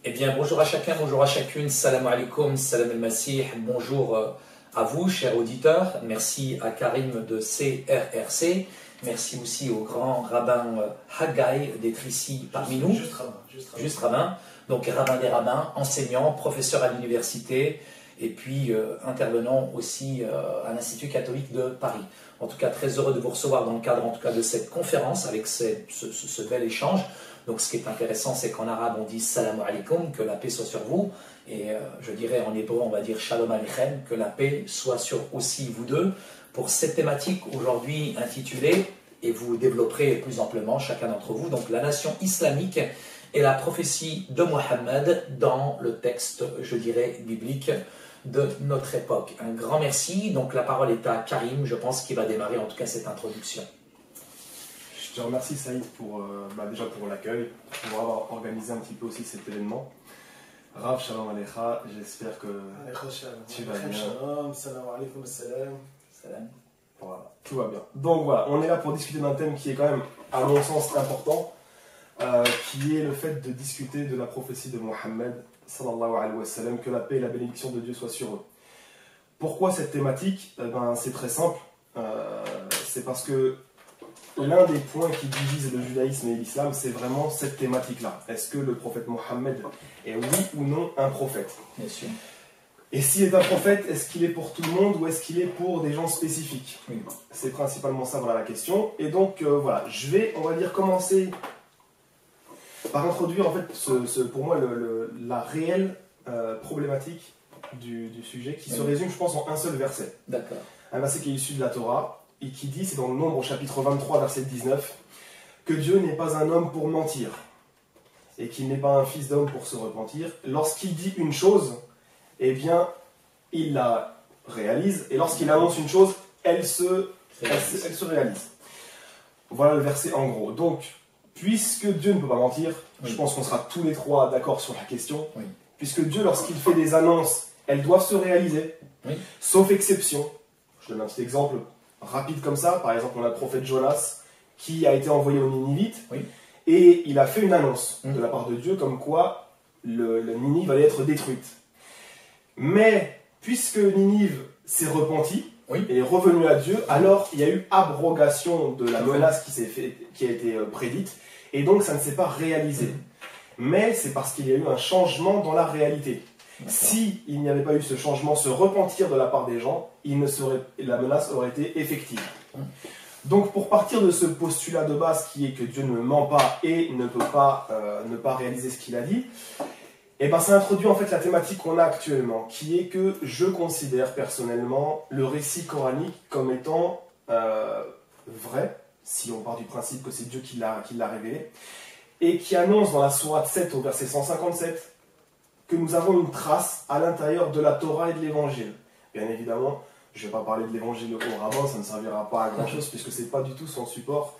Eh bien, bonjour à chacun, bonjour à chacune, salam alaikum, salam al-masih, bonjour à vous, chers auditeurs. Merci à Karim de CRRC, merci aussi au grand rabbin Haggai d'être ici parmi nous. Juste rabbin. Donc, rabbin des rabbins, enseignant, professeur à l'université, et puis intervenant aussi à l'Institut catholique de Paris. En tout cas, très heureux de vous recevoir dans le cadre en tout cas de cette conférence avec ce bel échange. Donc ce qui est intéressant, c'est qu'en arabe on dit salam alaikum, que la paix soit sur vous, et je dirais en hébreu on va dire shalom aleichem, que la paix soit sur aussi vous deux, pour cette thématique aujourd'hui intitulée, et vous développerez plus amplement chacun d'entre vous, donc la nation islamique et la prophétie de Mohammed dans le texte, je dirais, biblique de notre époque. Un grand merci, donc la parole est à Karim, je pense qu'il va démarrer en tout cas cette introduction. Je te remercie Saïd pour, déjà pour l'accueil, pour avoir organisé un petit peu aussi cet événement. Rav, shalom alecha, j'espère que tu vas bien. Salam alaikum, salam. Voilà, tout va bien. Donc voilà, on est là pour discuter d'un thème qui est quand même, à mon sens, important, qui est le fait de discuter de la prophétie de Mohammed, sallallahu alayhi wa sallam, que la paix et la bénédiction de Dieu soient sur eux. Pourquoi cette thématique? C'est très simple, c'est parce que l'un des points qui divise le judaïsme et l'islam, c'est vraiment cette thématique-là. Est-ce que le prophète Mohammed est oui ou non un prophète? Bien sûr. Et s'il est un prophète, est-ce qu'il est pour tout le monde ou est-ce qu'il est pour des gens spécifiques? Oui. C'est principalement ça, voilà la question. Et donc, voilà, je vais, on va dire, commencer par introduire, en fait, pour moi, la réelle problématique du sujet, qui se résume, je pense, en un seul verset. D'accord. Un verset qui est issu de la Torah, et qui dit, c'est dans le Nombre au chapitre 23, verset 19, que Dieu n'est pas un homme pour mentir, et qu'il n'est pas un fils d'homme pour se repentir. Lorsqu'il dit une chose, eh bien, il la réalise, et lorsqu'il annonce une chose, elle se réalise. Voilà le verset en gros. Donc, puisque Dieu ne peut pas mentir, je pense qu'on sera tous les trois d'accord sur la question, puisque Dieu, lorsqu'il fait des annonces, elles doivent se réaliser, sauf exception. Je donne un petit exemple rapide comme ça. Par exemple, on a le prophète Jonas qui a été envoyé aux Ninivites et il a fait une annonce de la part de Dieu comme quoi le Ninive allait être détruite. Mais puisque Ninive s'est repenti et est revenu à Dieu, alors il y a eu abrogation de la menace qui a été prédite et donc ça ne s'est pas réalisé. Mais c'est parce qu'il y a eu un changement dans la réalité. Si il n'y avait pas eu ce changement, ce repentir de la part des gens, la menace aurait été effective. Donc pour partir de ce postulat de base qui est que Dieu ne ment pas et ne peut pas ne pas réaliser ce qu'il a dit, et ben ça introduit en fait la thématique qu'on a actuellement, qui est que je considère personnellement le récit coranique comme étant vrai, si on part du principe que c'est Dieu qui l'a révélé, et qui annonce dans la sourate 7 au verset 157 que nous avons une trace à l'intérieur de la Torah et de l'Évangile. Bien évidemment, je ne vais pas parler de l'Évangile au rabbin, ça ne servira pas à grand chose puisque ce n'est pas du tout son support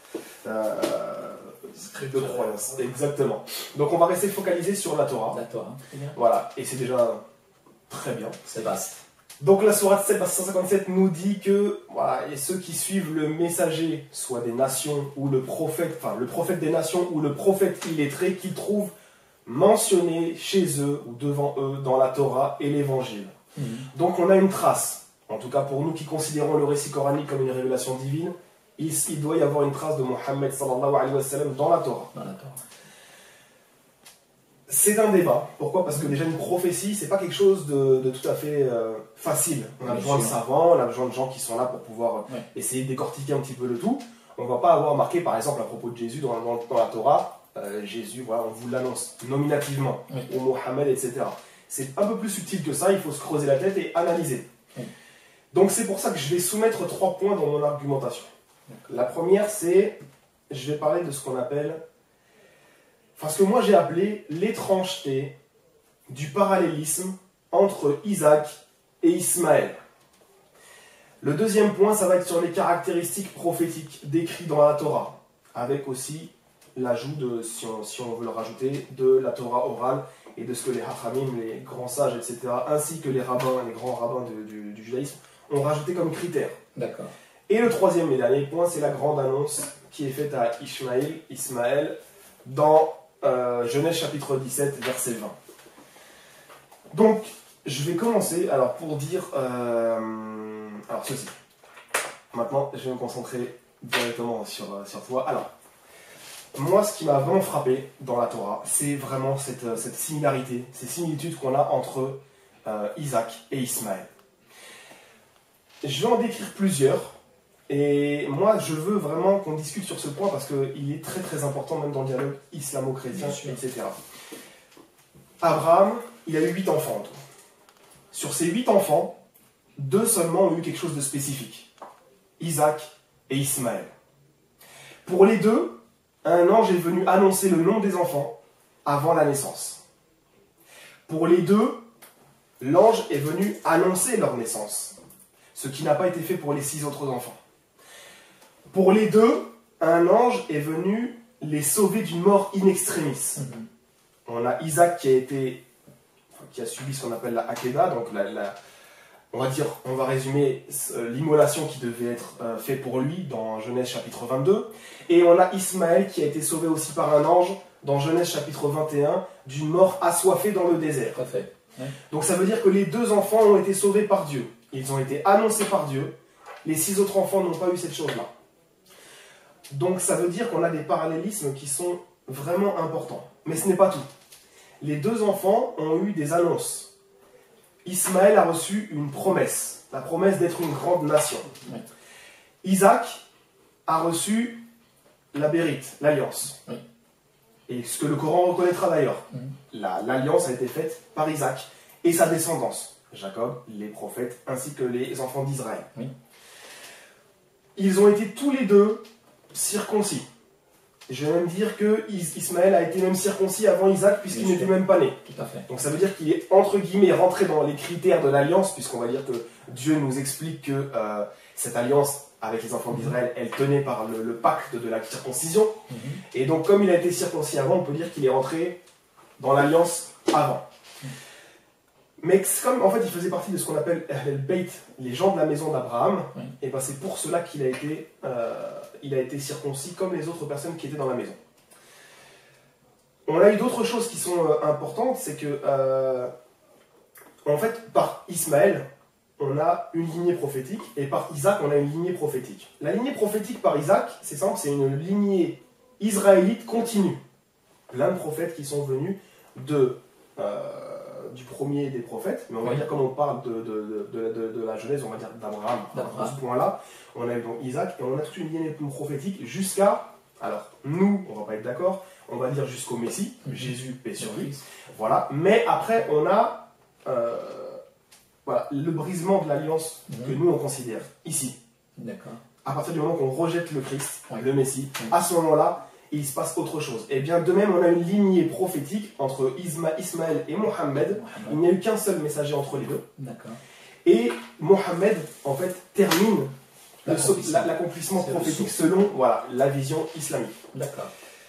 de croyance. Exactement. Donc on va rester focalisé sur la Torah. La Torah, très bien. Voilà, et c'est déjà très bien. C'est vaste. Donc la sourate 7, verset 157 nous dit que voilà, et ceux qui suivent le messager, soit des nations ou le prophète des nations ou le prophète illettré, qu'ils trouvent mentionné chez eux ou devant eux dans la Torah et l'Évangile. Donc on a une trace, en tout cas pour nous qui considérons le récit coranique comme une révélation divine, il doit y avoir une trace de Mohammed sallallahu alayhi wa sallam dans la Torah. C'est un débat. Pourquoi? Parce que déjà une prophétie, c'est pas quelque chose de tout à fait facile. On a besoin de savants, on a besoin de gens qui sont là pour pouvoir essayer de décortiquer un petit peu le tout. On va pas avoir marqué par exemple à propos de Jésus dans la Torah, Jésus, voilà, on vous l'annonce nominativement, ou Mohammed, etc. C'est un peu plus subtil que ça, il faut se creuser la tête et analyser. Donc c'est pour ça que je vais soumettre 3 points dans mon argumentation. La première, c'est, je vais parler de ce qu'on appelle, ce que moi j'ai appelé l'étrangeté du parallélisme entre Isaac et Ismaël. Le deuxième point, ça va être sur les caractéristiques prophétiques décrites dans la Torah, avec aussi l'ajout de, si on veut le rajouter, de la Torah orale et de ce que les Hachamim, les grands sages, etc., ainsi que les rabbins, les grands rabbins du judaïsme, ont rajouté comme critère. D'accord. Et le troisième et dernier point, c'est la grande annonce qui est faite à Ismaël, dans Genèse chapitre 17, verset 20. Donc, je vais commencer alors pour dire alors ceci. Maintenant, je vais me concentrer directement sur toi. Alors, moi, ce qui m'a vraiment frappé dans la Torah, c'est vraiment cette similarité, ces similitudes qu'on a entre Isaac et Ismaël. Je vais en décrire plusieurs. Et moi, je veux vraiment qu'on discute sur ce point parce qu'il est très très important, même dans le dialogue islamo-chrétien, etc. Abraham, il a eu 8 enfants en tout. Sur ces 8 enfants, 2 seulement ont eu quelque chose de spécifique. Isaac et Ismaël. Pour les 2, un ange est venu annoncer le nom des enfants avant la naissance. Pour les 2, l'ange est venu annoncer leur naissance, ce qui n'a pas été fait pour les 6 autres enfants. Pour les 2, un ange est venu les sauver d'une mort in extremis. On a Isaac qui a subi ce qu'on appelle la Hakeda, donc on va résumer l'immolation qui devait être faite pour lui dans Genèse chapitre 22. Et on a Ismaël qui a été sauvé aussi par un ange dans Genèse chapitre 21 d'une mort assoiffée dans le désert. Parfait. Ouais. Donc ça veut dire que les 2 enfants ont été sauvés par Dieu. Ils ont été annoncés par Dieu. Les 6 autres enfants n'ont pas eu cette chose-là. Donc ça veut dire qu'on a des parallélismes qui sont vraiment importants. Mais ce n'est pas tout. Les 2 enfants ont eu des annonces. Ismaël a reçu une promesse, la promesse d'être une grande nation. Oui. Isaac a reçu la bérite, l'alliance. Oui. Et ce que le Coran reconnaîtra d'ailleurs. L'alliance a été faite par Isaac et sa descendance. Jacob, les prophètes, ainsi que les enfants d'Israël. Oui. Ils ont été tous les 2 circoncis. Je vais même dire que Ismaël a été même circoncis avant Isaac puisqu'il n'était même pas né. Tout à fait. Donc ça veut dire qu'il est entre guillemets rentré dans les critères de l'alliance, puisqu'on va dire que Dieu nous explique que cette alliance avec les enfants d'Israël, elle tenait par le pacte de la circoncision. Et donc comme il a été circoncis avant, on peut dire qu'il est rentré dans l'alliance avant. Mais comme en fait il faisait partie de ce qu'on appelle el Beit, les gens de la maison d'Abraham, et ben c'est pour cela qu'il a été circoncis comme les autres personnes qui étaient dans la maison. On a eu d'autres choses qui sont importantes, c'est que en fait par Ismaël on a une lignée prophétique et par Isaac on a une lignée prophétique. La lignée prophétique par Isaac, c'est simple, c'est une lignée israélite continue. Plein de prophètes qui sont venus du premier des prophètes, mais on va dire comme on parle de la Genèse, on va dire d'Abraham. À ce point-là, on a eu donc Isaac et on a toute une lignée prophétique jusqu'à, alors nous, on va pas être d'accord, on va dire jusqu'au Messie, Jésus, paix sur lui, voilà, mais après on a voilà, le brisement de l'alliance que nous on considère ici. D'accord. À partir du moment qu'on rejette le Christ, le Messie, à ce moment-là, il se passe autre chose. Et bien de même, on a une lignée prophétique entre Ismaël et Mohammed. Il n'y a eu qu'un seul messager entre les 2. D'accord. Et Mohammed, en fait, termine l'accomplissement prophétique selon la vision islamique. D'accord.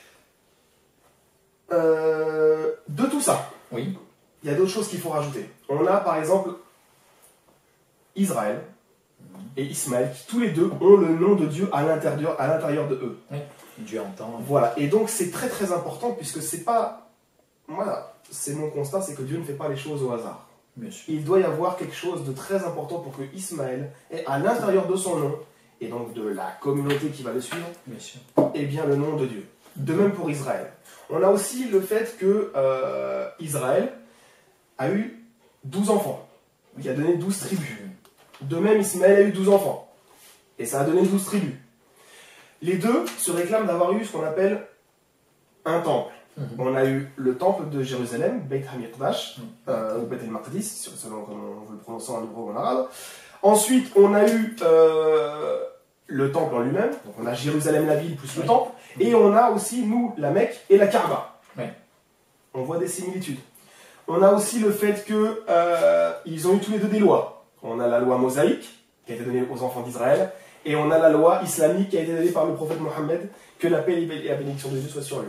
De tout ça, oui. Il y a d'autres choses qu'il faut rajouter. On a par exemple Israël et Ismaël, qui tous les 2 ont le nom de Dieu à l'intérieur de eux. Oui. Dieu entend. Voilà, et donc c'est très très important puisque c'est pas. Voilà, c'est mon constat, c'est que Dieu ne fait pas les choses au hasard. Il doit y avoir quelque chose de très important pour que Ismaël ait à l'intérieur de son nom, et donc de la communauté qui va le suivre, ait bien le nom de Dieu. De même pour Israël. On a aussi le fait que Israël a eu 12 enfants, qui a donné 12 tribus. De même, Ismaël a eu 12 enfants, et ça a donné 12 tribus. Les 2 se réclament d'avoir eu ce qu'on appelle un temple. On a eu le temple de Jérusalem, Beit HaMikdash, ou Beit el-Maqdis, selon comment on veut le prononcer en hébreu ou en arabe. Ensuite, on a eu le temple en lui-même, donc on a Jérusalem la ville plus le temple, et on a aussi, nous, la Mecque et la Kaaba. On voit des similitudes. On a aussi le fait qu'ils ont eu tous les 2 des lois. On a la loi mosaïque, qui a été donnée aux enfants d'Israël, et on a la loi islamique qui a été donnée par le prophète Mohammed, que la paix et la bénédiction de Dieu soient sur lui.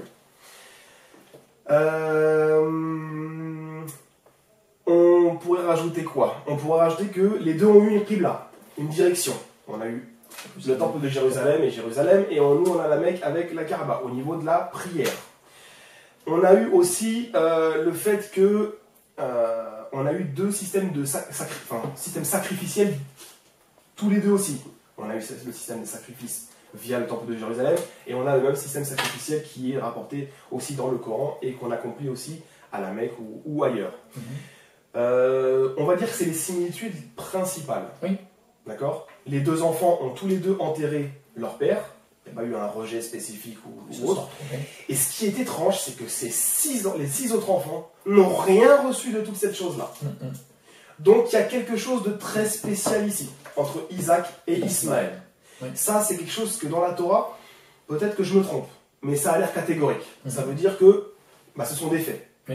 On pourrait rajouter quoi? On pourrait rajouter que les 2 ont eu une qibla, une direction. On a eu le temple de Jérusalem, et nous on a la Mecque avec la Kaaba, au niveau de la prière. On a eu aussi le fait que on a eu deux systèmes systèmes sacrificiels, tous les deux aussi. On a eu le système des sacrifices via le temple de Jérusalem, et on a le même système sacrificiel qui est rapporté aussi dans le Coran et qu'on accomplit aussi à la Mecque ou ailleurs. On va dire que c'est les similitudes principales. Oui. D'accord. Les deux enfants ont tous les deux enterré leur père. Il n'y a pas eu un rejet spécifique ou autre. Et ce qui est étrange, c'est que les 6 autres enfants n'ont rien reçu de toute cette chose-là. Donc il y a quelque chose de très spécial ici, entre Isaac et Ismaël. Oui. Ça, c'est quelque chose que dans la Torah, peut-être que je me trompe, mais ça a l'air catégorique. Ça veut dire que ce sont des faits. Oui.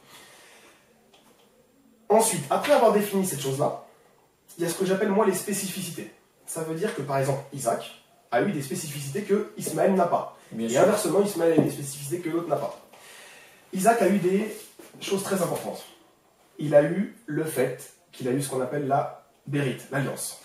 Ensuite, après avoir défini cette chose-là, il y a ce que j'appelle moi les spécificités. Ça veut dire que par exemple, Isaac a eu des spécificités que Ismaël n'a pas. Et inversement, Ismaël a eu des spécificités que l'autre n'a pas. Isaac a eu des choses très importantes. Il a eu le fait qu'il a eu ce qu'on appelle la bérite, l'alliance.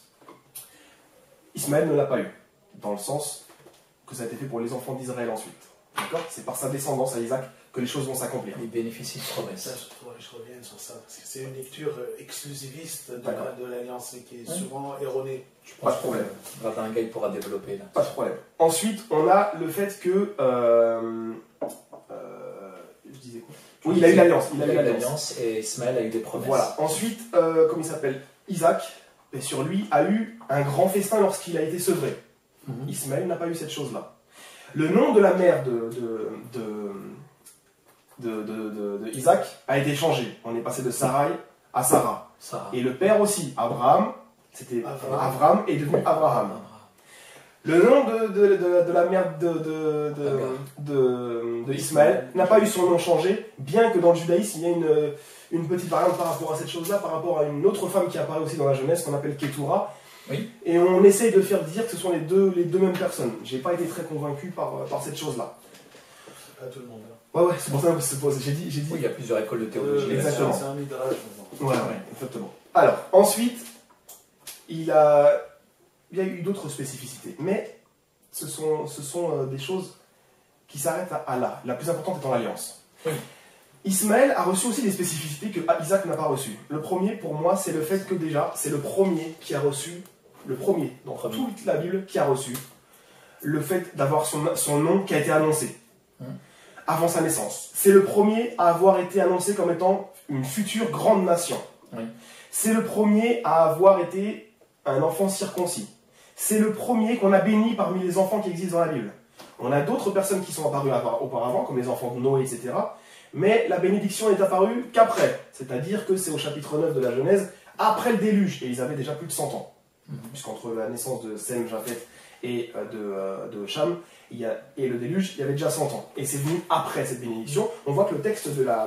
Ismaël ne l'a pas eu, dans le sens que ça a été fait pour les enfants d'Israël ensuite. D'accord ? C'est par sa descendance à Isaac que les choses vont s'accomplir. Les bénéfices de promesse. Je reviens sur ça, parce que c'est une lecture exclusiviste de l'Alliance qui est souvent erronée. Pas de problème. Un gars, il pourra développer là. Pas de problème. Ensuite, on a le fait que... je disais quoi ? Oui, il a eu l'alliance. Il a eu l'alliance et Ismaël a eu des promesses. Voilà. Ensuite, comment il s'appelle ? Isaac, et sur lui, a eu un grand festin lorsqu'il a été sevré. Ismaël n'a pas eu cette chose-là. Le nom de la mère de Isaac a été changé. On est passé de Sarai à Sarah. Et le père aussi, Abraham, c'était Avram est devenu Abraham. Le nom de la mère de Ismaël n'a pas eu son nom changé, bien que dans le judaïsme, il y a une petite variante par rapport à cette chose-là, par rapport à une autre femme qui apparaît aussi dans la Genèse, qu'on appelle Ketura. Oui. Et on essaye de faire dire que ce sont les deux mêmes personnes. J'ai pas été très convaincu par cette chose-là. C'est pas tout le monde. Ouais, c'est pour ça que j'ai dit. Oui, il y a plusieurs écoles de théologie. Exactement. C'est un midrash. Ouais, exactement. Alors, ensuite, il y a eu d'autres spécificités. Mais ce sont des choses qui s'arrêtent à là. La plus importante étant l'alliance. Oui. Ismaël a reçu aussi des spécificités que Isaac n'a pas reçues. Le premier, pour moi, c'est le fait que déjà, c'est le premier qui a reçu, dans toute la Bible, qui a reçu le fait d'avoir son nom qui a été annoncé avant sa naissance. C'est le premier à avoir été annoncé comme étant une future grande nation. Oui. C'est le premier à avoir été un enfant circoncis. C'est le premier qu'on a béni parmi les enfants qui existent dans la Bible. On a d'autres personnes qui sont apparues auparavant, comme les enfants de Noé, etc. Mais la bénédiction n'est apparue qu'après. C'est-à-dire que c'est au chapitre 9 de la Genèse, après le déluge. Et ils avaient déjà plus de 100 ans. Puisqu'entre la naissance de Sem, Japheth et de Cham, et le déluge, il y avait déjà 100 ans. Et c'est venu après cette bénédiction. On voit que le texte de la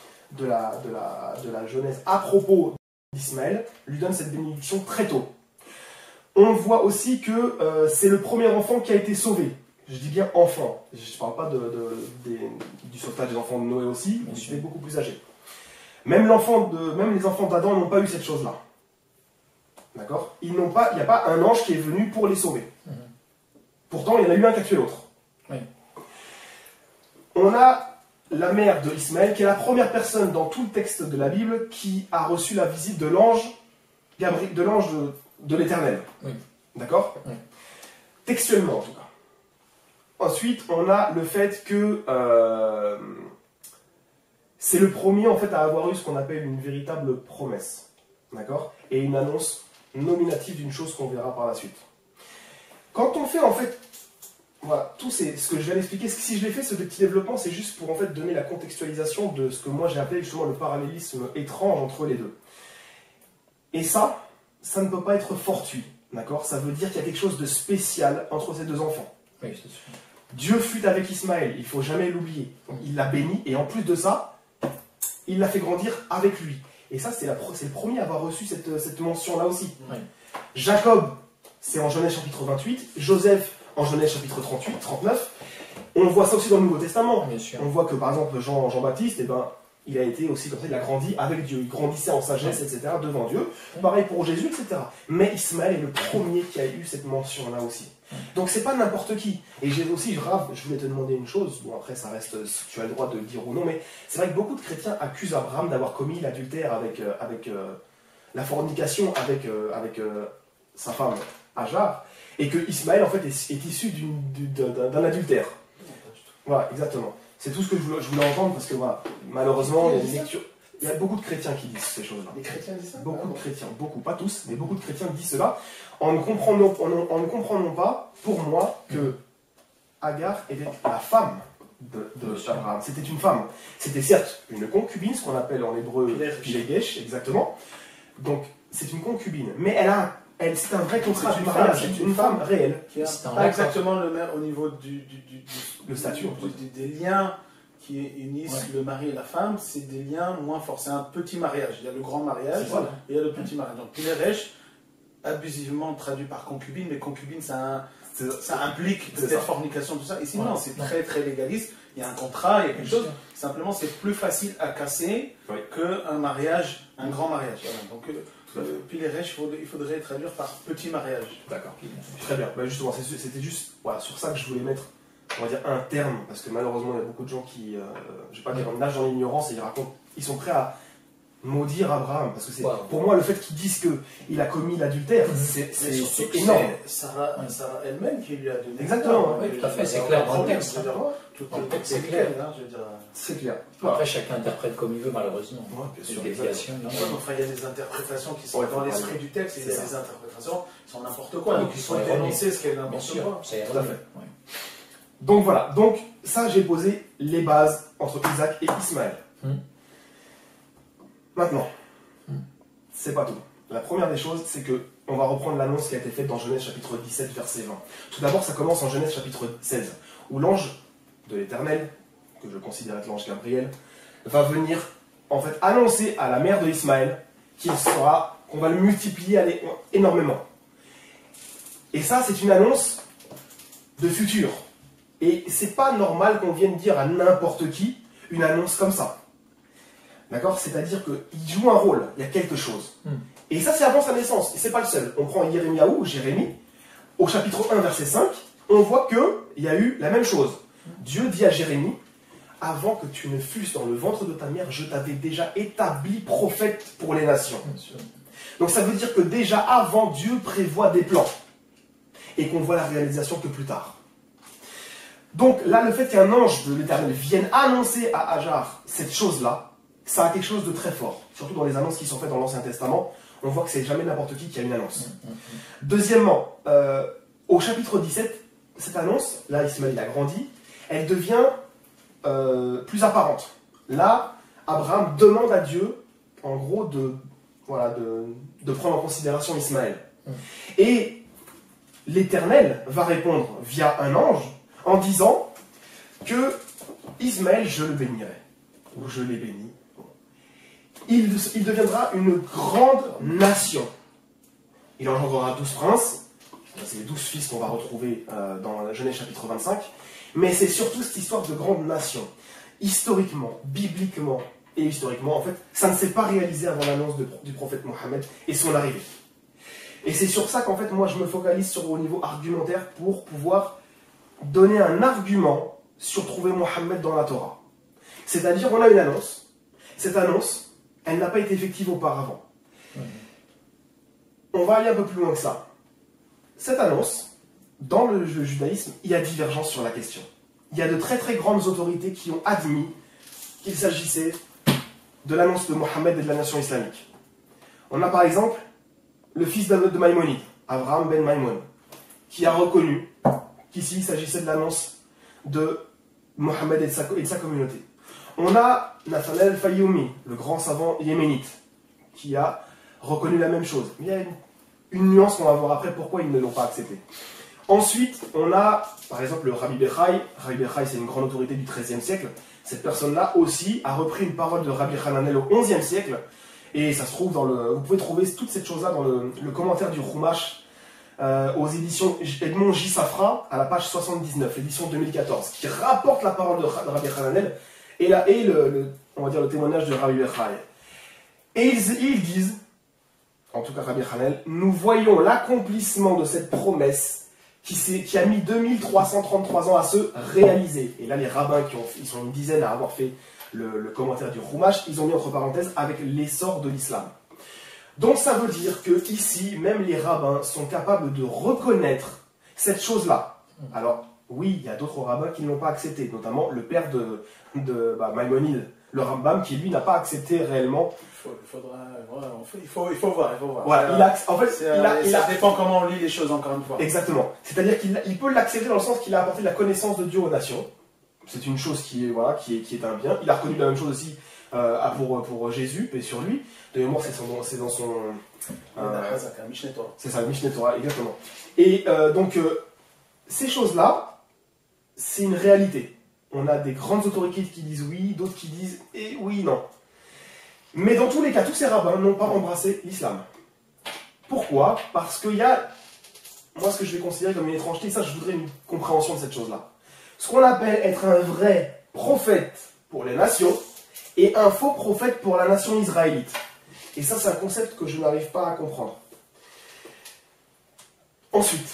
Genèse à propos d'Ismaël lui donne cette bénédiction très tôt. On voit aussi que c'est le premier enfant qui a été sauvé. Je dis bien enfant. Je ne parle pas du sauvetage des enfants de Noé aussi, mais je suis beaucoup plus âgé. Même les enfants d'Adam n'ont pas eu cette chose-là. D'accord ? Il n'y a pas un ange qui est venu pour les sauver. Pourtant, il y en a eu un qui a tué l'autre. Oui. On a la mère de Ismaël, qui est la première personne dans tout le texte de la Bible qui a reçu la visite de l'ange de l'Éternel. Oui. D'accord ? Oui. Textuellement, en tout cas. Ensuite, on a le fait que c'est le premier en fait à avoir eu ce qu'on appelle une véritable promesse, d'accord, et une annonce nominative d'une chose qu'on verra par la suite. Quand on fait en fait, voilà, tout ce que je viens d'expliquer, si je l'ai fait ce petit développement, c'est juste pour en fait donner la contextualisation de ce que moi j'ai appelé justement le parallélisme étrange entre les deux. Et ça ne peut pas être fortuit, d'accord. Ça veut dire qu'il y a quelque chose de spécial entre ces deux enfants. Oui, c'est sûr. Dieu fut avec Ismaël, il ne faut jamais l'oublier. Il l'a béni, et en plus de ça, il l'a fait grandir avec lui. Et ça, c'est le premier à avoir reçu cette mention-là aussi. Oui. Jacob, c'est en Genèse chapitre 28. Joseph, en Genèse chapitre 38, 39. On voit ça aussi dans le Nouveau Testament. Bien sûr. On voit que, par exemple, Jean-Baptiste, il a été aussi comme ça, il a grandi avec Dieu, il grandissait en sagesse, etc., devant Dieu. Pareil pour Jésus, etc. Mais Ismaël est le premier qui a eu cette mention-là aussi. Donc c'est pas n'importe qui. Et j'ai aussi, Rav, je voulais te demander une chose, bon après ça reste, tu as le droit de le dire ou non, mais c'est vrai que beaucoup de chrétiens accusent Abraham d'avoir commis l'adultère avec la fornication avec sa femme Hajar, et que Ismaël en fait est issu d'un adultère. Voilà, exactement. C'est tout ce que je voulais entendre parce que voilà, malheureusement, il y a des lectures. Il y a beaucoup de chrétiens qui disent ces choses-là. Les chrétiens disent ça? Beaucoup de chrétiens, beaucoup, pas tous, mais beaucoup de chrétiens disent cela en ne comprenant pas, pour moi, que Agar était la femme d'Abraham. C'était une femme. C'était certes une concubine, ce qu'on appelle en hébreu Pilegesh, exactement. Donc, c'est une concubine. Mais c'est un vrai contrat du mariage. C'est une femme réelle. Qui n'a pas exactement le même au niveau le statut, des liens qui unissent le mari et la femme, c'est des liens moins forts. C'est un petit mariage. Il y a le grand mariage et il y a le petit mariage. Donc, Pilegesh, abusivement traduit par concubine, mais concubine, ça implique peut-être fornication, tout ça. Ici, non, c'est très très légaliste. Il y a un contrat, il y a quelque chose. Simplement, c'est plus facile à casser qu'un mariage, un grand mariage. Voilà. Donc, Pilegesh, il faudrait traduire par petit mariage. D'accord. Très bien. Bah, justement, c'était juste sur ça que je voulais mettre, on va dire, un terme, parce que malheureusement, il y a beaucoup de gens qui, je ne vais pas dire, nagent dans l'ignorance et ils sont prêts à maudire Abraham, parce que c'est pour moi le fait qu'ils disent qu'il a commis l'adultère, c'est énorme. Sarah elle-même qui lui a donné. Exactement, oui, tout à fait, c'est clair dans le texte. C'est clair. C'est clair. Après, chacun interprète comme il veut, malheureusement. Bien sûr. Déviation. Enfin, il y a des interprétations qui sont dans l'esprit du texte, et il y a des interprétations qui sont n'importe quoi, donc ils sont dénoncés ce qu'est n'importe quoi. C'est tout à fait. Donc voilà, donc ça j'ai posé les bases entre Isaac et Ismaël. Maintenant, c'est pas tout. La première des choses, c'est que on va reprendre l'annonce qui a été faite dans Genèse chapitre 17, verset 20. Tout d'abord, ça commence en Genèse chapitre 16, où l'ange de l'Éternel, que je considère être l'ange Gabriel, va venir en fait annoncer à la mère de Ismaël qu'on va le multiplier énormément. Et ça, c'est une annonce de futur. Et c'est pas normal qu'on vienne dire à n'importe qui une annonce comme ça. D'accord? C'est-à-dire qu'il joue un rôle, il y a quelque chose. Et ça, c'est avant sa naissance. Et c'est pas le seul. On prend Jérémie, au chapitre 1, verset 5, on voit qu'il y a eu la même chose. Dieu dit à Jérémie, avant que tu ne fusses dans le ventre de ta mère, je t'avais déjà établi prophète pour les nations. Donc ça veut dire que déjà avant, Dieu prévoit des plans. Et qu'on voit la réalisation que plus tard. Donc là, le fait qu'un ange de l'Éternel vienne annoncer à Hajar cette chose-là, ça a quelque chose de très fort. Surtout dans les annonces qui sont faites dans l'Ancien Testament, on voit que c'est jamais n'importe qui a une annonce. Deuxièmement, au chapitre 17, cette annonce, là Ismaël a grandi, elle devient plus apparente. Là, Abraham demande à Dieu, en gros, de prendre en considération Ismaël. Et l'Éternel va répondre via un ange en disant que Ismaël, je le bénirai, ou je l'ai béni. Il deviendra une grande nation. Il engendrera 12 princes, c'est les 12 fils qu'on va retrouver dans la Genèse chapitre 25, mais c'est surtout cette histoire de grande nation. Historiquement, bibliquement et historiquement, en fait, ça ne s'est pas réalisé avant l'annonce du prophète Mohammed et son arrivée. Et c'est sur ça qu'en fait, moi, je me focalise au niveau argumentaire pour pouvoir donner un argument sur trouver Mohammed dans la Torah. C'est-à-dire, on a une annonce. Cette annonce, elle n'a pas été effective auparavant. On va aller un peu plus loin que ça. Cette annonce, dans le judaïsme, il y a divergence sur la question. Il y a de très très grandes autorités qui ont admis qu'il s'agissait de l'annonce de Mohammed et de la nation islamique. On a par exemple le fils de Maïmonide, Abraham ben Maïmon, qui a reconnu qu'ici il s'agissait de l'annonce de Mohammed et de sa communauté. On a Nathanaël Fayoumi, le grand savant yéménite, qui a reconnu la même chose. Il y a une nuance qu'on va voir après pourquoi ils ne l'ont pas accepté. Ensuite, on a par exemple le Rabbi Bechaï. Rabbi Bechaï, c'est une grande autorité du XIIIe siècle. Cette personne-là aussi a repris une parole de Rabbi Hananel au XIe siècle. Et ça se trouve vous pouvez trouver toute cette chose-là dans le commentaire du Chumash aux éditions Edmond J. Safra, à la page 79, l'édition 2014, qui rapporte la parole de Rabbi Hananel et on va dire, le témoignage de Rabbi Bechai. Et ils disent, en tout cas Rabbi Hanel, nous voyons l'accomplissement de cette promesse qui a mis 2333 ans à se réaliser. Et là, les rabbins, ils sont une dizaine à avoir fait le commentaire du Chumash, ils ont mis entre parenthèses avec l'essor de l'islam. Donc ça veut dire que ici, même les rabbins sont capables de reconnaître cette chose-là. Alors, oui, il y a d'autres rabbins qui ne l'ont pas accepté, notamment le père de Maïmonide, le Rambam, qui lui n'a pas accepté réellement. Il faut voir. Voilà, ça dépend comment on lit les choses, encore une fois. Exactement. C'est-à-dire qu'il peut l'accepter dans le sens qu'il a apporté la connaissance de Dieu aux nations. C'est une chose qui est un bien. Il a reconnu la même chose aussi pour Jésus, paix sur lui. De mémoire, c'est dans son... c'est ça, le Mishneh Torah, exactement. Et donc, ces choses-là, c'est une réalité. On a des grandes autorités qui disent oui, d'autres qui disent oui, non. Mais dans tous les cas, tous ces rabbins n'ont pas embrassé l'islam. Pourquoi? Parce qu'il y a, moi, ce que je vais considérer comme une étrangeté, ça, je voudrais une compréhension de cette chose-là. Ce qu'on appelle être un vrai prophète pour les nations et un faux prophète pour la nation israélite. Et ça, c'est un concept que je n'arrive pas à comprendre. Ensuite,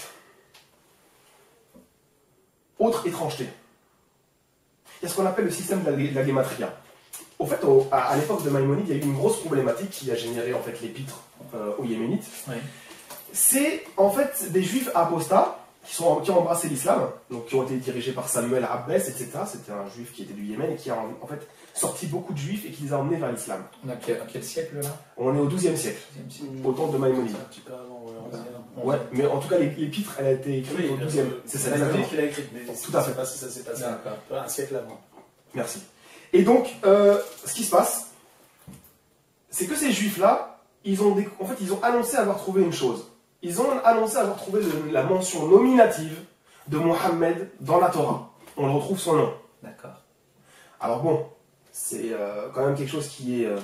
autre étrangeté. Il y a ce qu'on appelle le système de la Gematria. Au fait, à l'époque de Maïmonide, il y a eu une grosse problématique qui a généré en fait l'épître aux Yéménites. Oui. C'est en fait des juifs apostats qui ont embrassé l'islam, donc qui ont été dirigés par Samuel Abbès, etc. C'était un juif qui était du Yémen et qui a en fait sorti beaucoup de juifs et qui les a emmenés vers l'islam. On est à quel siècle là? On est au XIIe siècle, au temps de Maïmonide. Un petit peu avant, ouais, mais en tout cas, l'épître, elle a été écrite au XIIe. C'est ça, Maïmonide qui l'a écrite, mais tout à fait. Ça s'est passé un siècle avant. Merci. Et donc, ce qui se passe, c'est que ces juifs-là, ils ont annoncé avoir trouvé une chose. Ils ont annoncé avoir trouvé la mention nominative de Mohammed dans la Torah. On le retrouve son nom. D'accord. Alors bon, c'est quand même quelque chose qui est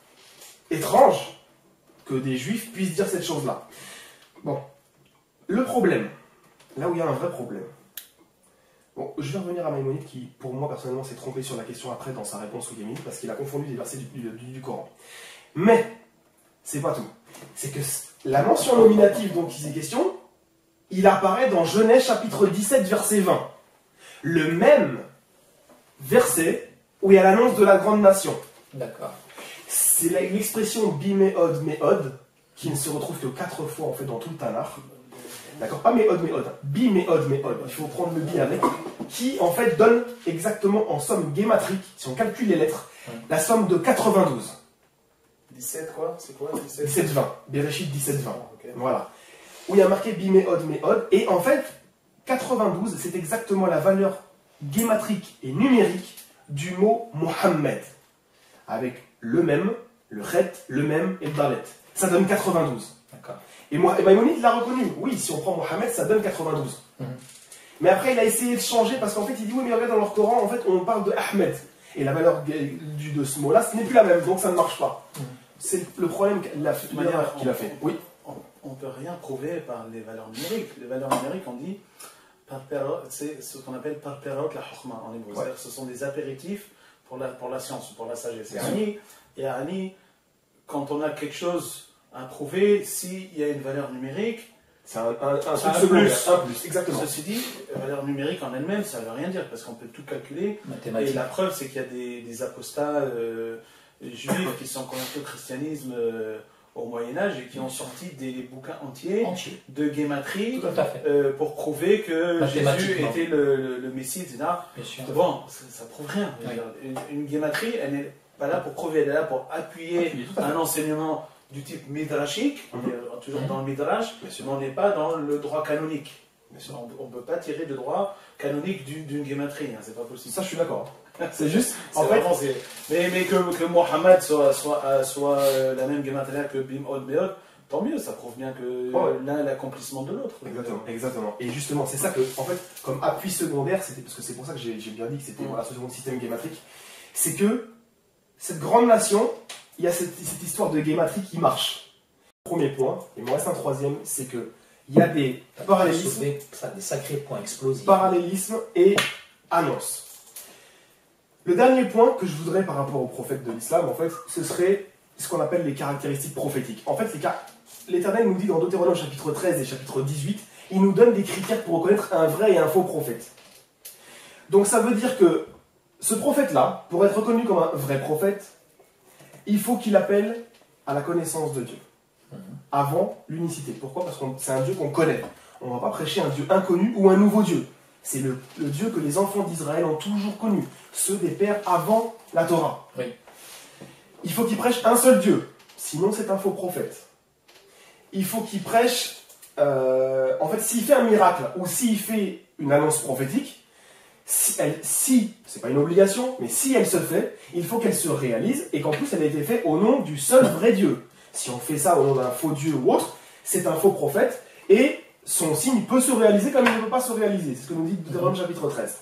étrange que des juifs puissent dire cette chose-là. Bon, le problème, là où il y a un vrai problème. Bon, je vais revenir à Maïmonide qui, pour moi, personnellement, s'est trompé sur la question après dans sa réponse au Yéménite parce qu'il a confondu des versets du Coran. Mais, c'est pas tout. C'est que la mention nominative dont il est question, il apparaît dans Genèse chapitre 17, verset 20. Le même verset où il y a l'annonce de la grande nation. D'accord. C'est l'expression biméod, méod, qui ne se retrouve que 4 fois en fait dans tout le Tanakh. D'accord, pas méod, biméod, méod. Il faut prendre le bi avec, qui en fait donne exactement en somme guématrique, si on calcule les lettres, la somme de 92. 17 quoi? C'est quoi 17-20. Bereshit 17-20. Okay. Voilà. Où il y a marqué biméod, méod. Et en fait, 92, c'est exactement la valeur guématrique et numérique du mot Mohammed. Avec le même, le chet, le même et le dalet. Ça donne 92. D'accord. Et Maïmonide l'a reconnu. Oui, si on prend Mohammed, ça donne 92. Mais après, il a essayé de changer parce qu'en fait, il dit oui, mais regarde dans leur Coran, en fait, on parle de Ahmed. Et la valeur de ce mot-là, ce n'est plus la même, donc ça ne marche pas. C'est le problème qu'il a fait. Oui. On ne peut rien prouver par les valeurs numériques. Les valeurs numériques, on dit, c'est ce qu'on appelle parperot la chokma en hébreu. C'est-à-dire que ce sont des apéritifs pour la science, pour la sagesse. Et Ani, quand on a quelque chose à prouver, s'il y a une valeur numérique, c'est un plus. Exactement. Ceci dit, la valeur numérique en elle-même, ça ne veut rien dire, parce qu'on peut tout calculer. Et la preuve, c'est qu'il y a des apostats juifs qui sont convertis au christianisme au Moyen-Âge et qui ont sorti des bouquins entiers de guématrie pour prouver que Jésus était le Messie, etc. Bon, ça ne prouve rien. Oui. Une guématrie, elle n'est pas là pour prouver, elle est là pour appuyer un enseignement du type midrashique, toujours dans le midrash, mais on n'est pas dans le droit canonique. On ne peut pas tirer de droit canonique d'une guématrie, c'est pas possible. Ça, je suis d'accord. C'est juste, en fait, mais que Mohammed soit la même guématria que Bim'od Be'od, tant mieux, ça prouve bien que l'un est l'accomplissement de l'autre. Exactement. Et justement, c'est ça que, en fait, comme appui secondaire, c'était parce que c'est pour ça que j'ai bien dit que c'était ce second système guématrique, c'est que cette grande nation, il y a cette histoire de guématrie qui marche. Premier point, et il me reste un troisième, c'est que il y a des parallélismes, des sacrés points explosifs. Parallélisme et annonce. Le dernier point que je voudrais par rapport aux prophètes de l'islam, en fait, ce serait ce qu'on appelle les caractéristiques prophétiques. En fait, l'Éternel nous dit dans Deutéronome chapitre 13 et chapitre 18, il nous donne des critères pour reconnaître un vrai et un faux prophète. Donc ça veut dire que ce prophète-là, pour être reconnu comme un vrai prophète, il faut qu'il appelle à la connaissance de Dieu, avant l'unicité. Pourquoi? Parce que c'est un Dieu qu'on connaît. On ne va pas prêcher un Dieu inconnu ou un nouveau Dieu. C'est le Dieu que les enfants d'Israël ont toujours connu, ceux des pères avant la Torah. Oui. Il faut qu'il prêche un seul Dieu, sinon c'est un faux prophète. Il faut qu'il prêche, en fait, s'il fait un miracle ou s'il fait une annonce prophétique, c'est pas une obligation, mais si elle se fait, il faut qu'elle se réalise et qu'en plus elle ait été faite au nom du seul vrai Dieu. Si on fait ça au nom d'un faux Dieu ou autre, c'est un faux prophète et son signe peut se réaliser comme il ne peut pas se réaliser. C'est ce que nous dit Deutéronome chapitre 13.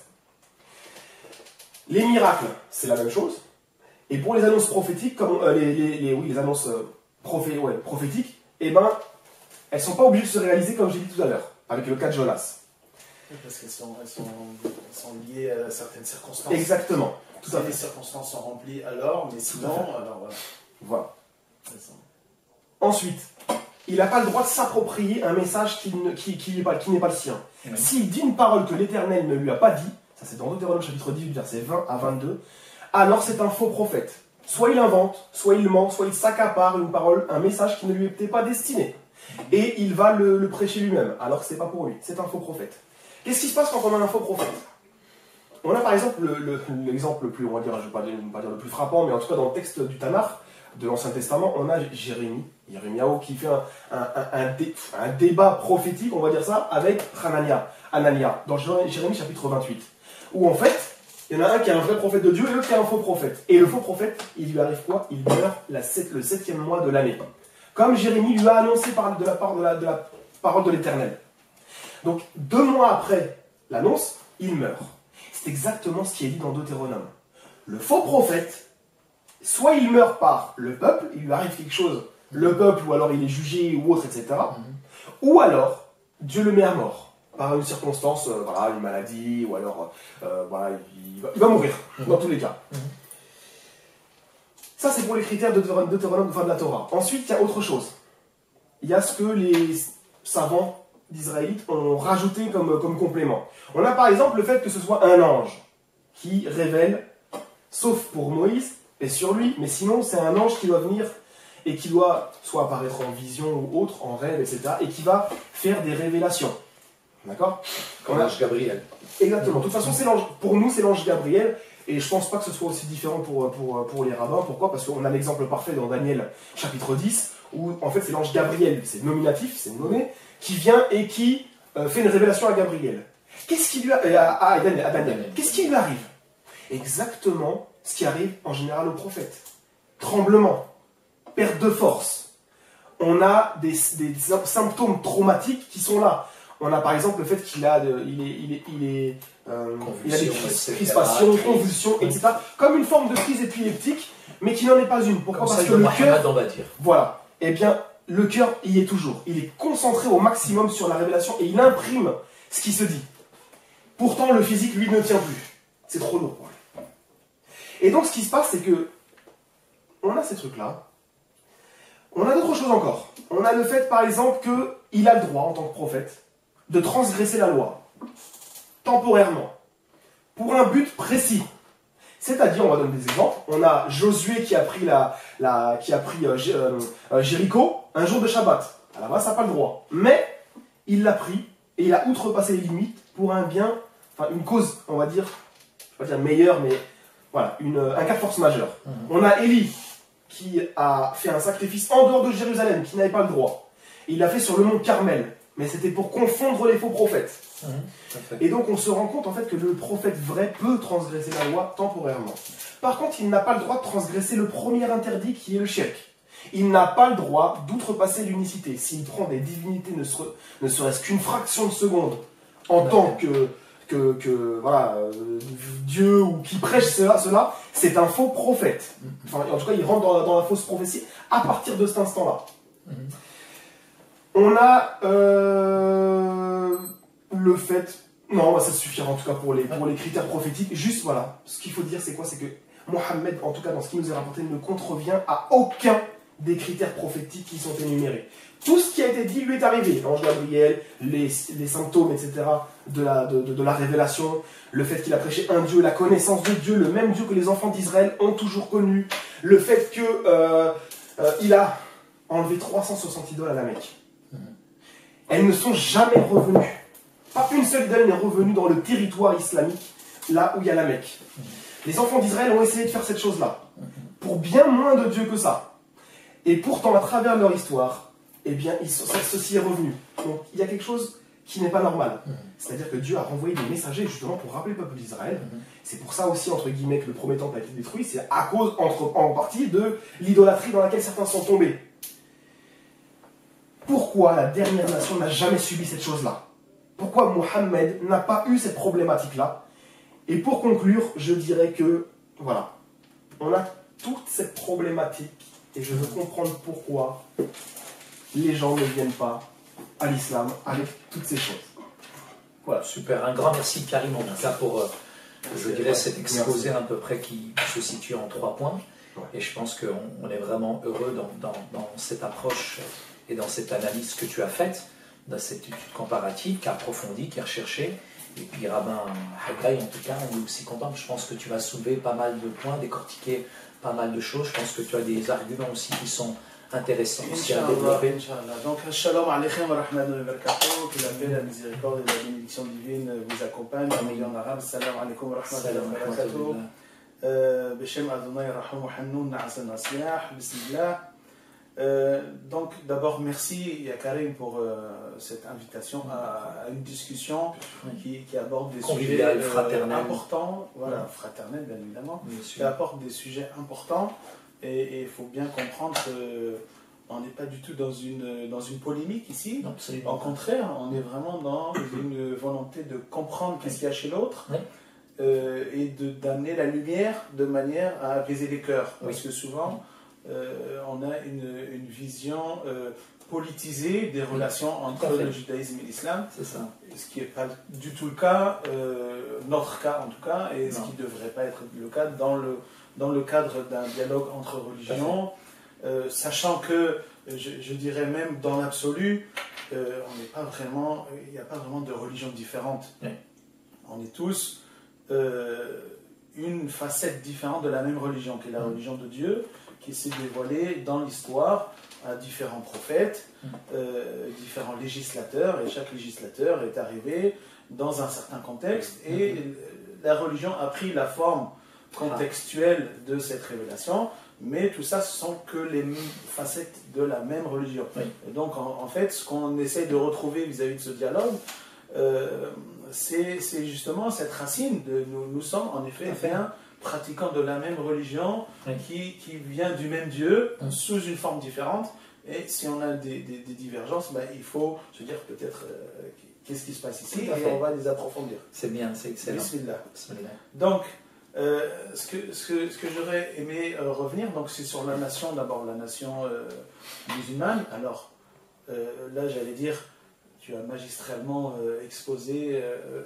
Les miracles, c'est la même chose. Et pour les annonces prophétiques, comme les annonces prophétiques, eh ben, elles ne sont pas obligées de se réaliser comme j'ai dit tout à l'heure, avec le cas de Jonas. Parce qu'elles sont liées à certaines circonstances. Exactement. Tout à fait. Les circonstances sont remplies alors, mais sinon, alors voilà. Voilà. Ensuite, il n'a pas le droit de s'approprier un message qui n'est pas le sien. Oui. S'il dit une parole que l'Éternel ne lui a pas dit, ça c'est dans Deutéronome chapitre 18, versets 20 à 22, alors c'est un faux prophète. Soit il invente, soit il ment, soit il s'accapare une parole, un message qui ne lui était pas destiné. Et il va le prêcher lui-même, alors que ce n'est pas pour lui. C'est un faux prophète. Qu'est-ce qui se passe quand on a un faux prophète? On a par exemple l'exemple le plus, on va dire, je ne vais pas dire le plus frappant, mais en tout cas dans le texte du Tanakh, de l'Ancien Testament, on a Jérémiaou qui fait un débat prophétique, on va dire ça, avec Anania, dans Jérémie chapitre 28, où en fait, il y en a un qui est un vrai prophète de Dieu et l'autre qui est un faux prophète. Et le faux prophète, il lui arrive quoi? Il meurt le 7e mois de l'année. Comme Jérémie lui a annoncé de la parole de l'Éternel. Donc, 2 mois après l'annonce, il meurt. C'est exactement ce qui est dit dans Deutéronome. Le faux prophète, soit il meurt par le peuple, il lui arrive quelque chose, le peuple, ou alors il est jugé ou autre, etc. Ou alors, Dieu le met à mort, par une circonstance, voilà, une maladie, ou alors, voilà, il va mourir, dans tous les cas. Ça, c'est pour les critères de Deutéronome, de la Torah. Ensuite, il y a autre chose. Il y a ce que les savants d'Israélites ont rajouté comme complément. On a par exemple le fait que ce soit un ange qui révèle, sauf pour Moïse et sur lui, mais sinon c'est un ange qui doit venir et qui doit soit apparaître en vision ou autre, en rêve, etc. et qui va faire des révélations. D'accord? Comme l'ange Gabriel. Exactement. De toute façon, pour nous, c'est l'ange Gabriel. Et je ne pense pas que ce soit aussi différent pour les rabbins. Pourquoi? Parce qu'on a l'exemple parfait dans Daniel chapitre 10, où en fait c'est l'ange Gabriel, c'est nominatif, c'est nommé, qui vient et qui fait une révélation à Gabriel. Qu'est-ce qui lui à Daniel. Qu'est-ce qui lui arrive? Exactement ce qui arrive en général aux prophètes. Tremblement, perte de force. On a des symptômes traumatiques qui sont là. On a par exemple le fait qu'il a des crispations, convulsions, etc. Comme une forme de crise épileptique, mais qui n'en est pas une. Pourquoi? Parce que le cœur, on va dire. Voilà. Eh bien, le cœur y est toujours. Il est concentré au maximum sur la révélation et il imprime ce qui se dit. Pourtant, le physique, lui, ne tient plus. C'est trop lourd pour lui. Et donc, ce qui se passe, c'est que on a ces trucs-là. On a d'autres choses encore. On a le fait, par exemple, qu'il a le droit, en tant que prophète, de transgresser la loi, temporairement, pour un but précis. C'est-à-dire, on va donner des exemples, on a Josué qui a pris, Jéricho un jour de Shabbat. À la base, ça n'a pas le droit. Mais, il l'a pris, et il a outrepassé les limites pour un bien, enfin une cause, on va dire, je ne vais pas dire meilleure, mais voilà, un cas de force majeure. On a Élie, qui a fait un sacrifice en dehors de Jérusalem, qui n'avait pas le droit. Et il l'a fait sur le mont Carmel. Mais c'était pour confondre les faux prophètes. Et donc on se rend compte en fait que le prophète vrai peut transgresser la loi temporairement. Par contre, il n'a pas le droit de transgresser le premier interdit qui est le shirk. Il n'a pas le droit d'outrepasser l'unicité. S'il prend des divinités ne serait-ce qu'une fraction de seconde en tant que voilà, Dieu ou qui prêche cela, c'est un faux prophète. Enfin, en tout cas, il rentre dans la fausse prophétie à partir de cet instant-là. On a le fait Non, bah, ça suffira en tout cas pour les critères prophétiques. Juste voilà, ce qu'il faut dire c'est quoi? C'est que Mohammed, en tout cas dans ce qui nous est rapporté, ne contrevient à aucun des critères prophétiques qui sont énumérés. Tout ce qui a été dit lui est arrivé. L'ange Gabriel, les symptômes, etc. de la révélation, le fait qu'il a prêché un Dieu, la connaissance de Dieu, le même Dieu que les enfants d'Israël ont toujours connu, le fait qu'il a enlevé 360 idoles à la Mecque. Elles ne sont jamais revenues. Pas une seule d'elles n'est revenue dans le territoire islamique, là où il y a la Mecque. Les enfants d'Israël ont essayé de faire cette chose-là, pour bien moins de Dieu que ça. Et pourtant, à travers leur histoire, eh bien, ceci est revenu. Donc, il y a quelque chose qui n'est pas normal. C'est-à-dire que Dieu a renvoyé des messagers justement pour rappeler le peuple d'Israël. C'est pour ça aussi, entre guillemets, que le premier temple a été détruit. C'est à cause, en partie, de l'idolâtrie dans laquelle certains sont tombés. Pourquoi la dernière nation n'a jamais subi cette chose-là? Pourquoi Mohammed n'a pas eu cette problématique-là? Et pour conclure, je dirais que, voilà, on a toute cette problématique et je veux comprendre pourquoi les gens ne viennent pas à l'islam avec toutes ces choses. Voilà. Super, un grand merci Karim en tout cas pour, je dirais, cet exposé à peu près qui se situe en 3 points. Et je pense qu'on est vraiment heureux dans cette approche et dans cette analyse que tu as faite, dans cette étude comparative qui est approfondie, qui est recherchée. Et puis Rabbin Haggai, en tout cas, on est aussi content. Je pense que tu vas soulever pas mal de points, décortiquer pas mal de choses. Je pense que tu as des arguments aussi qui sont intéressants aussi à développer. Inch'Allah. Donc, shalom alaykum wa rahmatullahi wa barakatuh. Que la paix, la miséricorde et la bénédiction divine vous accompagnent. En arabe, salam alaykum wa rahmatullahi wa barakatuh. Beshem Adonai Rahim wa Hannoun Na'asan Asliah. Bismillah. Donc d'abord merci Karim pour cette invitation à une discussion qui aborde des sujets importants, voilà, fraternels bien évidemment, qui aborde des sujets importants et il faut bien comprendre qu'on n'est pas du tout dans une polémique ici, non, au contraire on est vraiment dans une volonté de comprendre qu'est-ce qu'il y a chez l'autre et d'amener la lumière de manière à apaiser les cœurs, parce que souvent on a une vision politisée des relations entre le judaïsme et l'islam, ce qui n'est pas du tout le cas, notre cas en tout cas, et ce qui ne devrait pas être le cas dans le cadre d'un dialogue entre religions, sachant que, je dirais même dans l'absolu, il n'y a pas vraiment de religion différente. On est tous une facette différente de la même religion, qui est la religion de Dieu, qui s'est dévoilée dans l'histoire à différents prophètes, différents législateurs, et chaque législateur est arrivé dans un certain contexte, et la religion a pris la forme contextuelle de cette révélation, mais tout ça, ce sont que les facettes de la même religion. Et donc, en fait, ce qu'on essaye de retrouver vis-à-vis de ce dialogue, c'est justement cette racine de nous sommes en effet bien pratiquants de la même religion qui vient du même Dieu sous une forme différente, et si on a des divergences, il faut se dire peut-être qu'est-ce qui se passe ici et on va les approfondir. C'est bien, c'est excellent. Bismillah. Donc ce que j'aurais aimé revenir, donc c'est sur la nation, d'abord la nation musulmane. Alors là j'allais dire, tu as magistralement exposé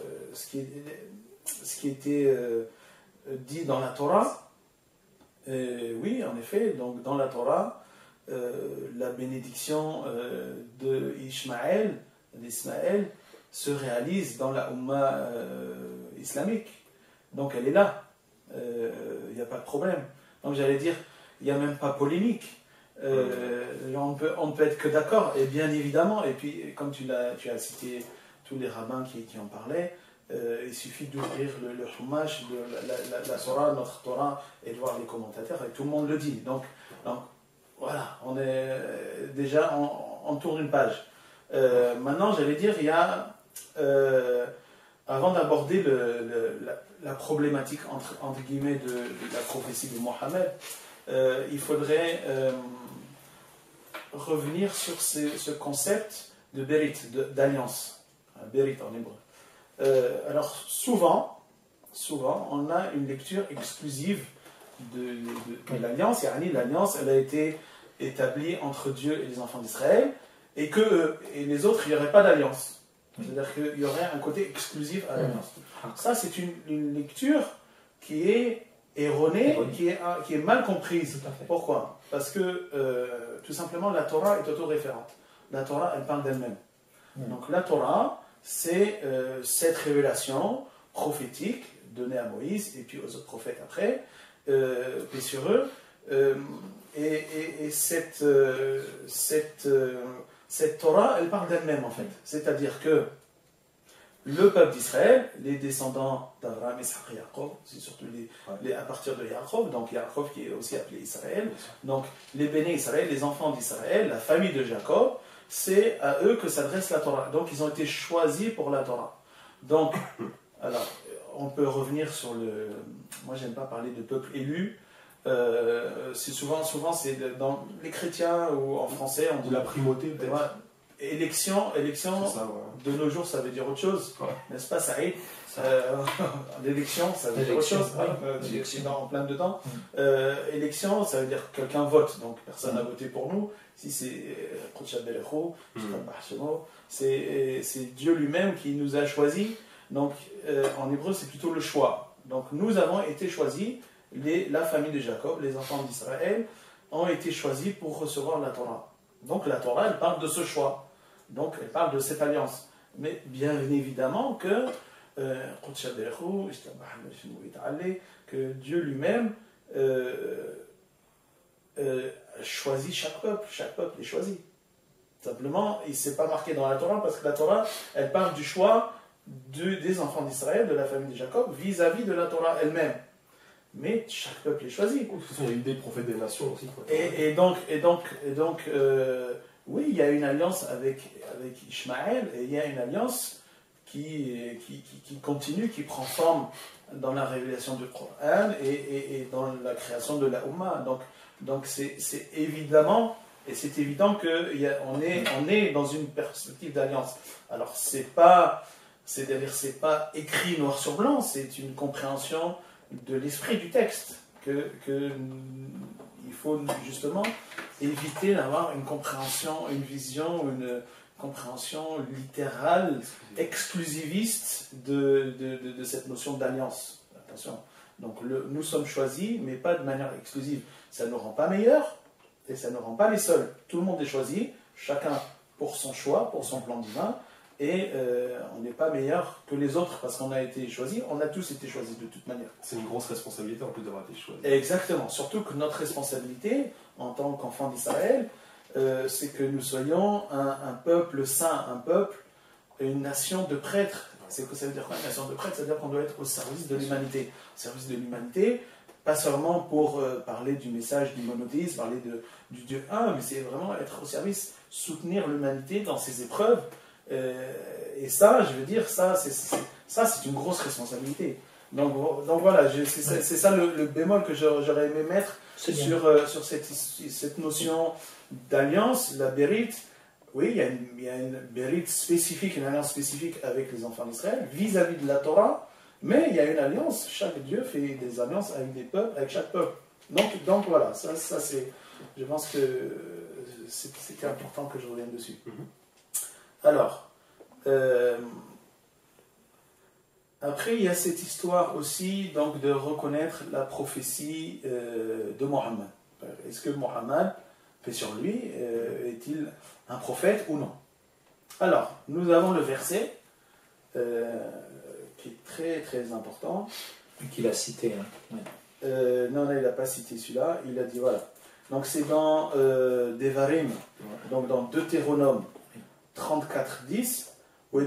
ce qui était dit dans la Torah. Oui, en effet, donc dans la Torah, la bénédiction d'Ismaël se réalise dans la Ummah islamique. Donc elle est là. Il n'y a pas de problème. Donc j'allais dire, il n'y a même pas polémique. On ne peut être que d'accord, et bien évidemment, et puis comme tu as cité tous les rabbins qui en parlaient, il suffit d'ouvrir le chumash de la Torah, notre Torah, et de voir les commentateurs, et tout le monde le dit. Donc voilà, on est déjà, on tourne une page. Maintenant, j'allais dire, il y a, avant d'aborder la problématique entre guillemets de la prophétie de Mohammed, il faudrait revenir sur ce concept de Berit, d'alliance. Berit en hébreu. Alors souvent, on a une lecture exclusive de l'alliance. L'alliance, elle a été établie entre Dieu et les enfants d'Israël, et les autres, il n'y aurait pas d'alliance. C'est-à-dire qu'il y aurait un côté exclusif à l'alliance. Ça, c'est une lecture qui est erronée, qui est mal comprise. Pourquoi? Parce que, tout simplement, la Torah est autoréférente. La Torah, elle parle d'elle-même. Donc la Torah, c'est cette révélation prophétique donnée à Moïse et puis aux autres prophètes après, paix sur eux. Et cette Torah, elle parle d'elle-même en fait. C'est-à-dire que le peuple d'Israël, les descendants d'Abraham, Isaac et Jacob, c'est surtout à partir de Jacob, donc Jacob qui est aussi appelé Israël, donc les bénis Israël, les enfants d'Israël, la famille de Jacob, c'est à eux que s'adresse la Torah. Donc ils ont été choisis pour la Torah. Donc, alors, on peut revenir sur le... Moi, j'aime pas parler de peuple élu. C'est souvent c'est dans les chrétiens ou en français, on dit de la primauté peut-être. Élection, Ça, de nos jours, ça veut dire autre chose, n'est-ce pas, Saïd? L'élection, ça veut dire autre chose. Je suis en plein dedans. Élection, ça veut dire que quelqu'un vote, donc personne n'a voté pour nous. Si c'est Dieu lui-même qui nous a choisis. Donc en hébreu, c'est plutôt le choix. Donc nous avons été choisis, la famille de Jacob, les enfants d'Israël, ont été choisis pour recevoir la Torah. Donc la Torah, elle parle de ce choix. Donc elle parle de cette alliance. Mais bien évidemment que Dieu lui-même choisit chaque peuple est choisi. Simplement, il ne s'est pas marqué dans la Torah parce que la Torah, elle parle du choix des enfants d'Israël, de la famille de Jacob, vis-à-vis de la Torah elle-même. Mais chaque peuple est choisi. De toute façon, il y a eu des prophètes des nations aussi. Et donc, oui, il y a une alliance avec Ishmaël, et il y a une alliance qui continue, qui prend forme dans la révélation du Coran et dans la création de la Ummah. Donc c'est évident qu'on est dans une perspective d'alliance. Alors c'est pas écrit noir sur blanc, c'est une compréhension de l'esprit du texte que il faut justement éviter d'avoir une compréhension, une vision, une compréhension littérale, exclusiviste de cette notion d'alliance. Attention. Donc nous sommes choisis, mais pas de manière exclusive. Ça ne nous rend pas meilleurs et ça ne nous rend pas les seuls. Tout le monde est choisi, chacun pour son choix, pour son plan divin, et on n'est pas meilleur que les autres parce qu'on a été choisis. On a tous été choisis de toute manière. C'est une grosse responsabilité en plus d'avoir été choisi. Exactement. Surtout que notre responsabilité en tant qu'enfants d'Israël, c'est que nous soyons un peuple saint, un peuple, une nation de prêtres. C'est que ça veut dire quoi, une nation de prêtres? Ça veut dire qu'on doit être au service de l'humanité. Au service de l'humanité, pas seulement pour parler du message du monothéisme, parler du Dieu un, mais c'est vraiment être au service, soutenir l'humanité dans ses épreuves. Et ça, je veux dire, ça c'est une grosse responsabilité. Donc voilà, c'est ça le bémol que j'aurais aimé mettre sur cette notion d'alliance, la bérite. Oui, il y a une bérite spécifique, une alliance spécifique avec les enfants d'Israël vis-à-vis de la Torah, mais il y a une alliance, chaque Dieu fait des alliances avec des peuples, avec chaque peuple. Donc voilà, ça c'est, je pense que c'était important que je revienne dessus. Alors, après il y a cette histoire aussi donc, de reconnaître la prophétie de Mohammed. Est-ce que Mohammed, paix sur lui, est-il un prophète ou non? Alors, nous avons le verset qui est très très important. Qu'il a cité. Hein. Ouais. Non, il n'a pas cité celui-là, il a dit voilà. Donc c'est dans Devarim, donc dans Deutéronome 34:10. Et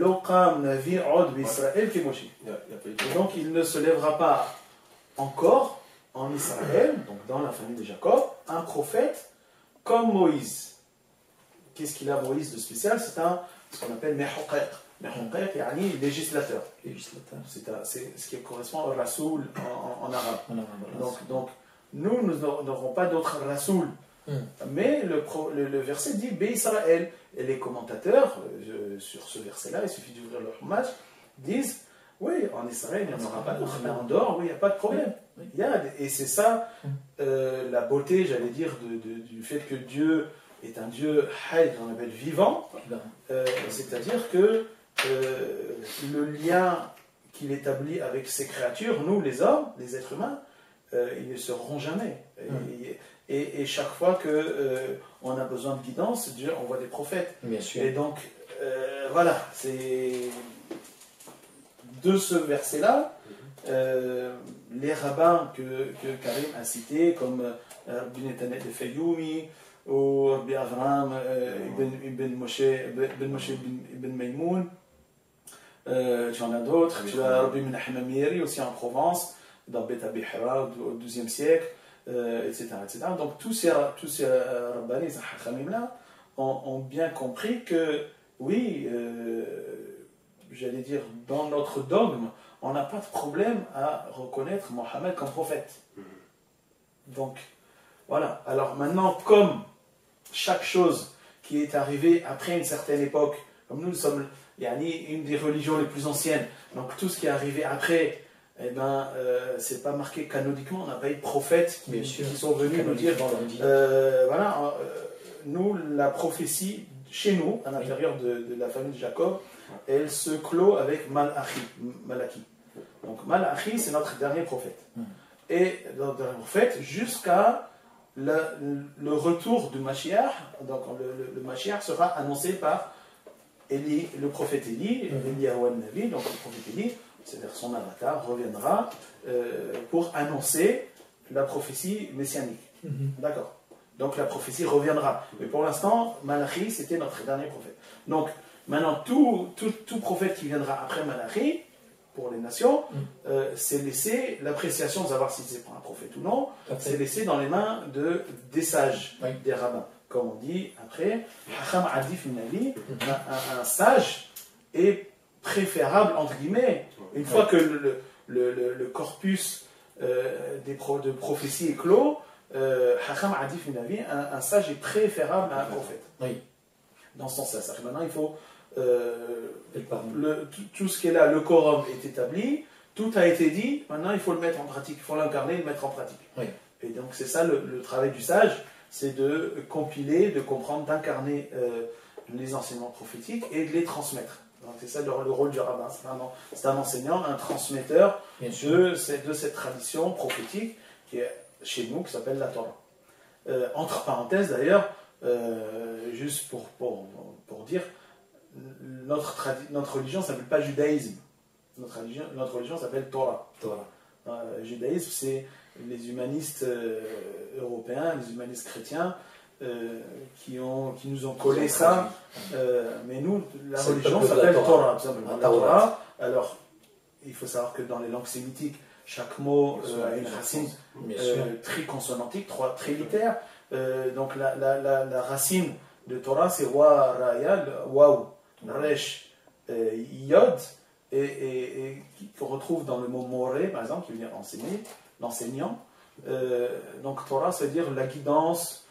donc il ne se lèvera pas encore en Israël, donc dans la famille de Jacob, un prophète comme Moïse. Qu'est-ce qu'il a Moïse de spécial? C'est ce qu'on appelle Mehuqaq. Mehuqaq, yani législateur. C'est ce qui correspond au Rasoul en arabe. Donc nous n'aurons pas d'autre Rasoul. Mais le verset dit Bé Israël. Et les commentateurs sur ce verset-là, il suffit d'ouvrir le Chumash, disent oui, en Israël, il n'y en aura pas d'autre, mais en dehors, oui, il n'y a pas de problème. Et c'est ça la beauté, j'allais dire, du fait que Dieu est un Dieu hayy, qu'on appelle vivant. C'est-à-dire que le lien qu'il établit avec ses créatures, nous les hommes, les êtres humains, ils ne seront jamais. Et chaque fois qu'on a besoin de guidance, Dieu envoie des prophètes. Bien sûr. Et donc, voilà, c'est de ce verset-là, les rabbins que Karim a cités, comme Rabbi Netanet de Fayoumi, ou Rabbi Avraham ibn Moshe ibn Maïmoun, tu en as d'autres, tu as Rabbi Menachem Amiri aussi en Provence, dans Bet Abihra au XIIe siècle, etc., etc. Donc tous ces rabbins, ces hachamim-là, ont bien compris que, oui, j'allais dire, dans notre dogme, on n'a pas de problème à reconnaître Mohammed comme prophète. Donc, voilà. Alors maintenant, comme chaque chose qui est arrivée après une certaine époque, comme nous sommes une des religions les plus anciennes, donc tout ce qui est arrivé après, eh ben, c'est pas marqué canoniquement, on n'a pas eu de prophètes qui sont venus nous dire, voilà, nous, la prophétie, chez nous, à l'intérieur de la famille de Jacob, elle se clôt avec Malachi. Donc Malachi, c'est notre dernier prophète. Et notre dernier prophète, jusqu'à le retour du Mashiach, donc le Mashiach sera annoncé par Élie, le prophète Élie, Eliyahu Navi, donc le prophète Élie, c'est-à-dire son avatar, reviendra pour annoncer la prophétie messianique. D'accord. Donc la prophétie reviendra. Mais pour l'instant, Malachi, c'était notre dernier prophète. Donc maintenant, tout prophète qui viendra après Malachi, pour les nations, c'est laissé, l'appréciation de savoir si c'est un prophète ou non, c'est laissé dans les mains des sages, des rabbins. Comme on dit après, Hacham Adif Minavi, un sage est préférable, entre guillemets, une fois que le corpus de prophétie est clos, Hacham Adif Minavi, un sage est préférable à un prophète. Dans ce sens-là. Maintenant, il faut. Tout ce qui est là, le quorum est établi, tout a été dit, maintenant il faut le mettre en pratique, il faut l'incarner et le mettre en pratique. Et donc c'est ça le travail du sage, c'est de compiler, de comprendre, d'incarner les enseignements prophétiques et de les transmettre. Donc c'est ça le rôle du rabbin, c'est un enseignant, un transmetteur de cette tradition prophétique qui est chez nous, qui s'appelle la Torah. Entre parenthèses d'ailleurs, juste pour dire, notre religion ne s'appelle pas judaïsme. Notre religion s'appelle Torah. Judaïsme, c'est les humanistes européens, les humanistes chrétiens qui nous ont collé ça. Mais nous, la religion s'appelle Torah, tout simplement. La Torah. Alors, il faut savoir que dans les langues sémitiques, chaque mot a une racine triconsonantique, trilitère. Donc la racine de Torah, c'est wa, raya, waou, resh, yod, et qu'on retrouve dans le mot moré, par exemple, qui veut dire enseigner, l'enseignant. Donc Torah, ça veut dire la guidance,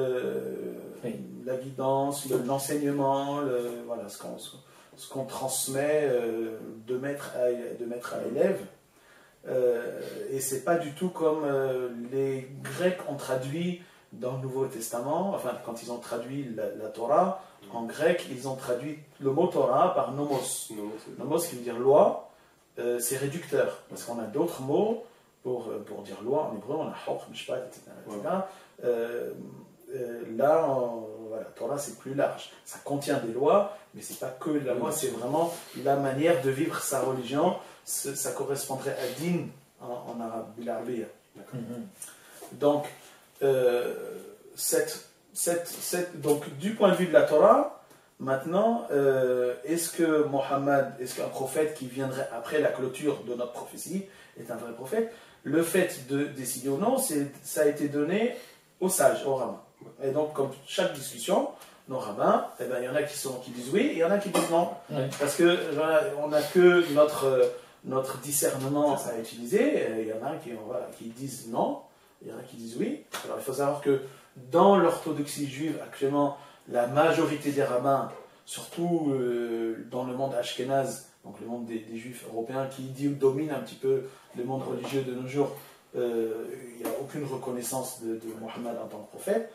l'enseignement, voilà, ce qu'on transmet de maître à élève. Et c'est pas du tout comme les Grecs ont traduit dans le Nouveau Testament, enfin quand ils ont traduit la Torah, en grec, ils ont traduit le mot Torah par nomos. Nomos qui veut dire loi, c'est réducteur, parce qu'on a d'autres mots pour dire loi en hébreu, on a hokh, mishpat, etc. Là, voilà, Torah c'est plus large. Ça contient des lois, mais c'est pas que la loi, c'est vraiment la manière de vivre sa religion. Ça correspondrait à din en arabe, bil-arabiyya. Donc, donc, du point de vue de la Torah, maintenant, est-ce qu'un prophète qui viendrait après la clôture de notre prophétie est un vrai prophète? Le fait de décider ou non, ça a été donné aux sages, aux rabbins. Et donc, comme chaque discussion, nos rabbins, eh ben, il y en a qui disent oui, et il y en a qui disent non. Parce que on n'a que notre discernement à utiliser. Il y en a qui disent non, il y en a qui disent oui. Alors, il faut savoir que dans l'orthodoxie juive, actuellement, la majorité des rabbins, surtout dans le monde ashkénaze, donc le monde des juifs européens, qui domine un petit peu le monde religieux de nos jours, il n'y a aucune reconnaissance de Mohammed en tant que prophète.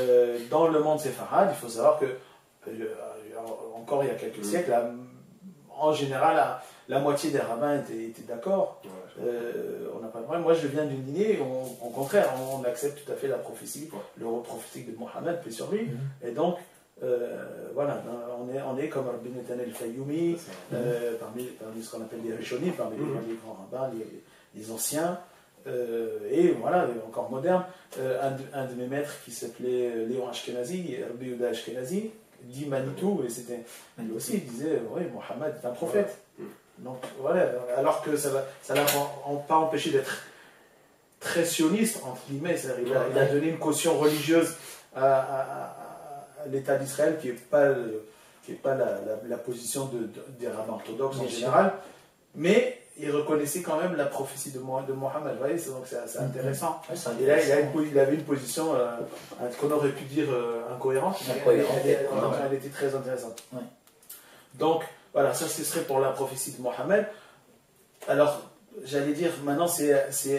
Dans le monde séfarade, il faut savoir que, encore il y a quelques siècles, en général, la moitié des rabbins étaient d'accord. On n'a pas de problème. Moi, je viens d'une lignée, au contraire, on accepte tout à fait la prophétie, le prophétique de Mohammed, paix sur lui. Et donc, voilà, on est comme Rabbi Netanel el-Fayoumi, parmi ce qu'on appelle les Rishonim, parmi les grands rabbins, les anciens. Et voilà, encore moderne, un de mes maîtres qui s'appelait Léon Ashkenazi, Rabbi Yehuda Ashkenazi, dit Manitou, et c'était lui aussi, il disait oui, Mohammed est un prophète. Donc voilà, alors que ça l'a pas empêché d'être très sioniste, entre guillemets, il a donné une caution religieuse à l'État d'Israël qui n'est pas la position des rabbins orthodoxes en général, mais il reconnaissait quand même la prophétie de Mohammed, vous voyez, donc c'est intéressant. Et là, il avait une position qu'on aurait pu dire incohérente, mais elle était très intéressante. Ouais. Donc, voilà, ça ce serait pour la prophétie de Mohammed. Alors, j'allais dire, maintenant c'est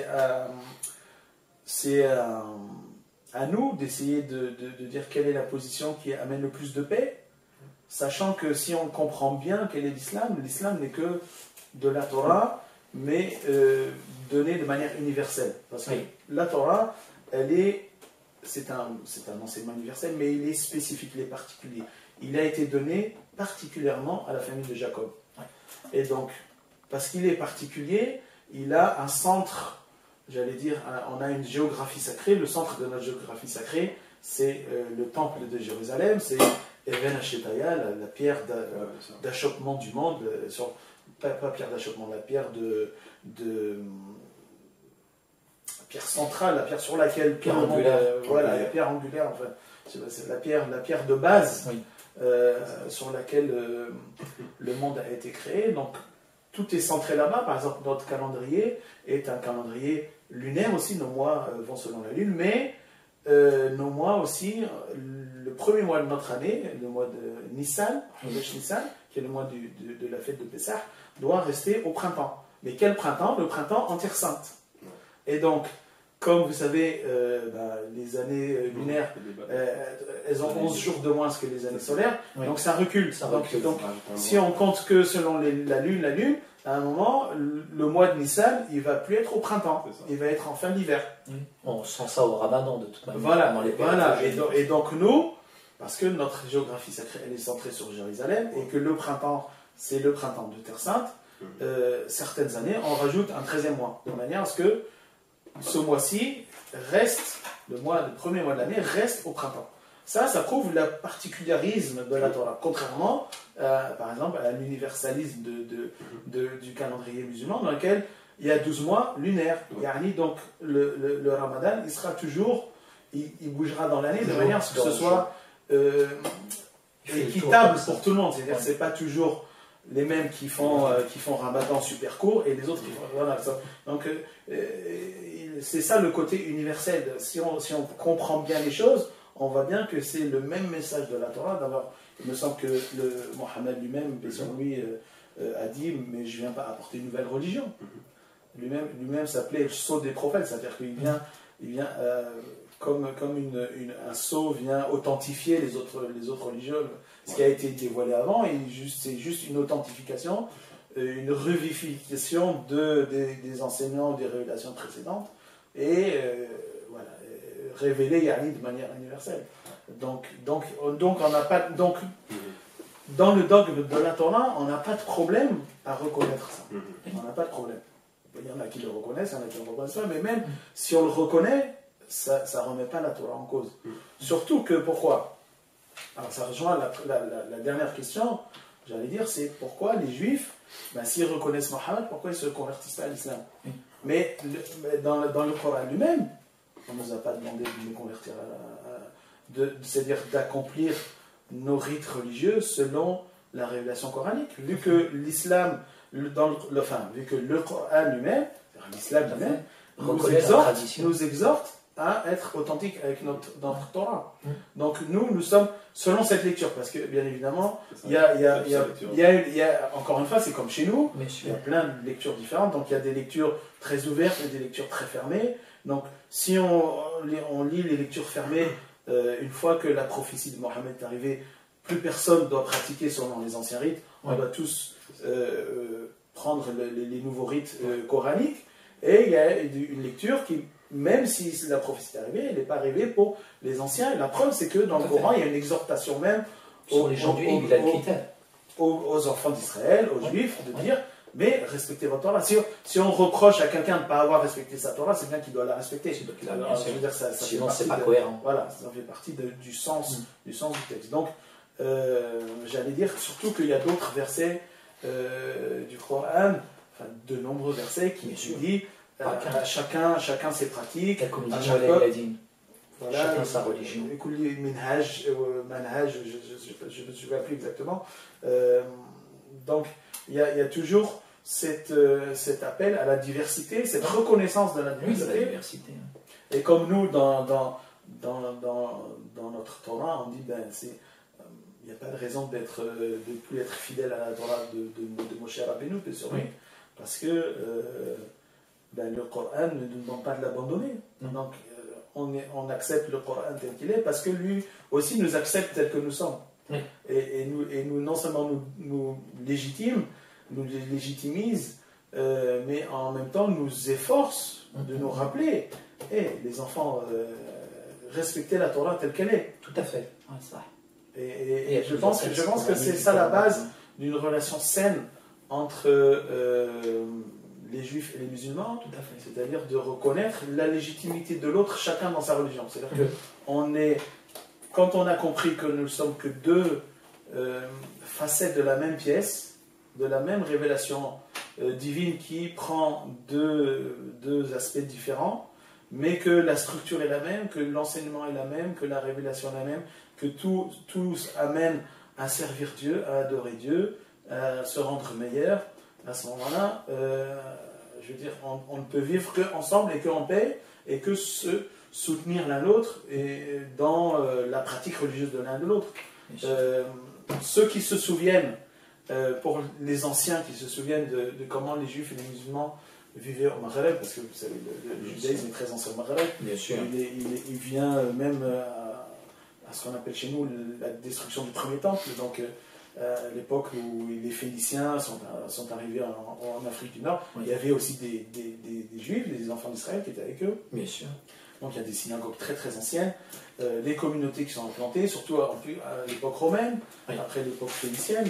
à nous d'essayer de dire quelle est la position qui amène le plus de paix, sachant que si on comprend bien quel est l'islam n'est que de la Torah, mais donnée de manière universelle. Parce que la Torah, c'est un enseignement universel, mais il est spécifique, il est particulier. Il a été donné particulièrement à la famille de Jacob. Et donc, parce qu'il est particulier, il a un centre, j'allais dire, on a une géographie sacrée. Le centre de notre géographie sacrée, c'est le temple de Jérusalem, c'est Even Hashetaya, la pierre d'achoppement du monde, pas pierre d'achoppement, la pierre pierre centrale, la pierre sur laquelle pierre angulaire. Voilà, la pierre angulaire, enfin, c'est la pierre de base sur laquelle le monde a été créé. Donc tout est centré là-bas. Par exemple, notre calendrier est un calendrier lunaire aussi. Nos mois vont selon la lune, mais nos mois aussi, le premier mois de notre année, le mois de Nissan, qui est le mois de la fête de Pessah, doit rester au printemps. Mais quel printemps? Le printemps en Terre Sainte. Et donc, comme vous savez, les années lunaires, elles ont 11 jours de moins que les années solaires, donc ça recule. Donc, si on compte que selon la lune, à un moment, le mois de Nissan, il ne va plus être au printemps, il va être en fin d'hiver. On sent ça au Ramadan de toute manière. Voilà. Et donc nous, parce que notre géographie sacrée, elle est centrée sur Jérusalem, et que le printemps, c'est le printemps de Terre Sainte, certaines années, on rajoute un 13e mois, de manière à ce que ce mois-ci reste, le premier mois de l'année reste au printemps. Ça prouve le particularisme de la Torah, contrairement, par exemple, à l'universalisme du calendrier musulman, dans lequel il y a 12 mois lunaires. Donc le Ramadan, il sera toujours, il bougera dans l'année de manière à ce que ce soit équitable pour tout le monde. C'est-à-dire que ce n'est pas toujours les mêmes qui font Ramadan super court et les autres qui font... Voilà, ça. Donc c'est ça le côté universel. Si on comprend bien les choses, on voit bien que c'est le même message de la Torah. D'abord, il me semble que Mohammed lui-même, paix sur lui, a dit « mais je ne viens pas apporter une nouvelle religion ». Lui-même s'appelait le sceau des prophètes, c'est-à-dire qu'il vient comme un sceau vient authentifier les autres religions, ce qui a été dévoilé avant, et c'est juste une authentification, une revivification des enseignants des révélations précédentes, et voilà, révélé de manière universelle. Donc on n'a pas, dans le dogme de la Torah, on n'a pas de problème à reconnaître ça. On n'a pas de problème. Il y en a qui le reconnaissent, il y en a qui ne le reconnaissent pas, mais même si on le reconnaît, ça ne remet pas la Torah en cause. Surtout que, pourquoi? Alors ça rejoint la dernière question, j'allais dire, c'est pourquoi les Juifs, s'ils reconnaissent Mohammed, pourquoi ils ne se convertissent pas à l'islam? Mais dans le Coran lui-même, on ne nous a pas demandé de nous convertir, c'est-à-dire d'accomplir nos rites religieux selon la révélation coranique. Vu que l'islam, vu que le Coran lui-même, l'islam lui-même, nous exhorte à être authentique avec notre Torah. Donc nous sommes selon cette lecture, parce que bien évidemment, il y a encore une fois, c'est comme chez nous, il y a plein de lectures différentes, donc il y a des lectures très ouvertes et des lectures très fermées. Donc si on lit les lectures fermées, une fois que la prophétie de Mohammed est arrivée, plus personne ne doit pratiquer selon les anciens rites, on doit tous prendre les nouveaux rites coraniques, et il y a une lecture qui, même si la prophétie est arrivée, elle n'est pas arrivée pour les anciens. Et la preuve, c'est que dans le Coran, il y a une exhortation même aux enfants d'Israël, aux Juifs, de dire, mais respectez votre Torah. Si on reproche à quelqu'un de ne pas avoir respecté sa Torah, c'est bien qu'il doit la respecter. Je veux dire, sinon, c'est pas cohérent. Voilà, ça fait partie du sens du texte. Donc, j'allais dire surtout qu'il y a d'autres versets du Coran, enfin, de nombreux versets qui disent chacun ses pratiques. Comme dit Jalal al-Adin. Voilà, chacun sa religion. Manhaj, je ne me souviens plus exactement. Donc, il y a toujours cet appel à la diversité, cette reconnaissance de la diversité. Oui, la diversité. Et comme nous, dans notre Torah, on dit il n'y a pas de raison de plus être fidèle à la Torah de Moshe Rabbeinu, parce que le Coran ne nous demande pas de l'abandonner. Donc, on accepte le Coran tel qu'il est, parce que lui aussi nous accepte tel que nous sommes. Oui. Et nous non seulement nous légitimise, mais en même temps nous efforce de nous rappeler, les enfants, respectez la Torah telle qu'elle est. Tout à fait. Ouais, ça. Et je pense que c'est ça la base d'une relation saine entre les juifs et les musulmans, c'est-à-dire de reconnaître la légitimité de l'autre, chacun dans sa religion. C'est-à-dire que quand on a compris que nous ne sommes que deux facettes de la même pièce, de la même révélation divine qui prend deux aspects différents, mais que la structure est la même, que l'enseignement est la même, que la révélation est la même, que tout amène à servir Dieu, à adorer Dieu, à se rendre meilleur. À ce moment-là, je veux dire, on ne peut vivre qu'ensemble et qu'en paix, et que se soutenir l'un l'autre et dans la pratique religieuse de l'un de l'autre. Ceux qui se souviennent, pour les anciens qui se souviennent de comment les juifs et les musulmans vivaient au Maghreb, parce que vous savez, le judaïsme est très ancien au Maghreb. Bien sûr. Il vient même à ce qu'on appelle chez nous la destruction du premier temple, donc à l'époque où les Phéniciens sont arrivés en Afrique du Nord, il y avait aussi des Juifs, des enfants d'Israël qui étaient avec eux. Bien sûr. Donc il y a des synagogues très très anciennes, les communautés qui sont implantées, surtout à l'époque romaine, après l'époque phénicienne.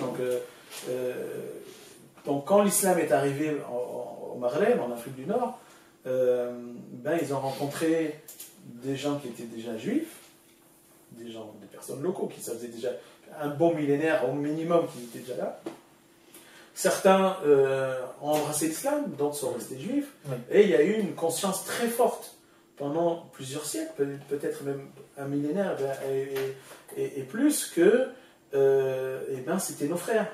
Donc quand l'islam est arrivé au Maghreb, en Afrique du Nord, ils ont rencontré des gens qui étaient déjà juifs, des personnes locaux qui ça faisait déjà un bon millénaire au minimum qui étaient déjà là. Certains ont embrassé l'islam, d'autres sont restés juifs, et il y a eu une conscience très forte pendant plusieurs siècles, peut-être même un millénaire et plus, que c'était nos frères.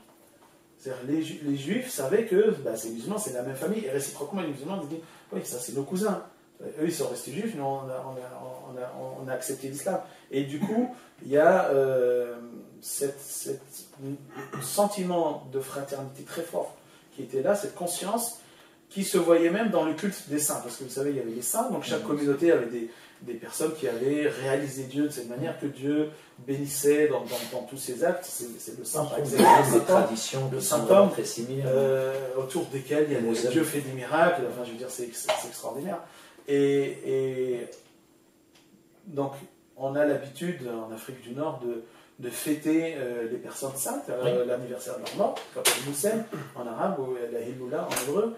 Les juifs savaient que ces musulmans, c'est la même famille, et réciproquement, les musulmans disaient oui, ça c'est nos cousins. Eux, ils sont restés juifs, nous, on a accepté l'islam. Et du coup, il y a ce sentiment de fraternité très fort qui était là, cette conscience qui se voyait même dans le culte des saints. Parce que vous savez, il y avait les saints, donc chaque communauté avait des personnes qui avaient réalisé Dieu de cette manière que Dieu bénissait dans tous ses actes. C'est le saint, par exemple, des traditions, le saint homme, autour desquels Dieu fait des miracles. Enfin, je veux dire, c'est extraordinaire. Et donc, on a l'habitude en Afrique du Nord de fêter les personnes saintes, l'anniversaire de leur mort, comme le Moussem en arabe ou la Hiloula en hébreu.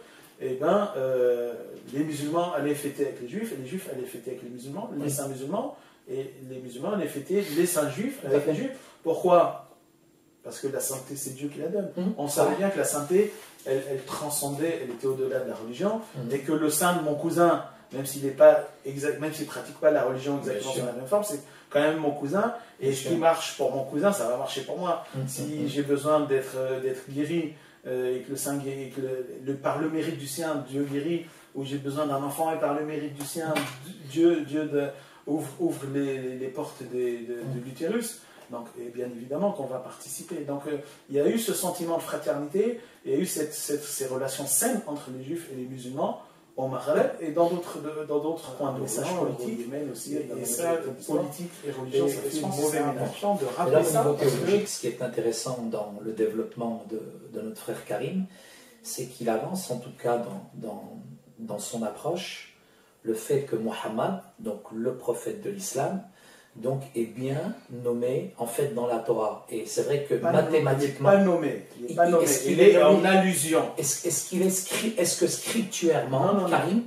Les musulmans allaient fêter avec les juifs, et les juifs allaient fêter avec les musulmans, les saints musulmans, et les musulmans allaient fêter les saints juifs avec les juifs. Pourquoi ? Parce que la sainteté, c'est Dieu qui la donne. On savait bien que la sainteté, elle transcendait, elle était au-delà de la religion, et que le saint de mon cousin, même s'il ne pratique pas la religion exactement de la même forme, c'est quand même mon cousin, et ce qui marche pour mon cousin, ça va marcher pour moi. Si j'ai besoin d'être guéri, et que par le mérite du sien, Dieu guérit, ou j'ai besoin d'un enfant, et par le mérite du sien, Dieu ouvre les portes de l'utérus. Donc, et bien évidemment qu'on va participer. Donc, il y a eu ce sentiment de fraternité, il y a eu ces relations saines entre les juifs et les musulmans au Maghreb et dans d'autres coins de message politique, aussi, et ça, politique et religion, ça fait une mauvaise mélange de Et là, rappeler au ça. niveau théologique, ce qui est intéressant dans le développement de notre frère Karim, c'est qu'il avance, en tout cas dans son approche, le fait que Mohammed, donc le prophète de l'islam, donc est bien nommé en fait dans la Torah. Et c'est vrai que mathématiquement, Il n'est pas nommé, il est en allusion. Est-ce que scripturairement,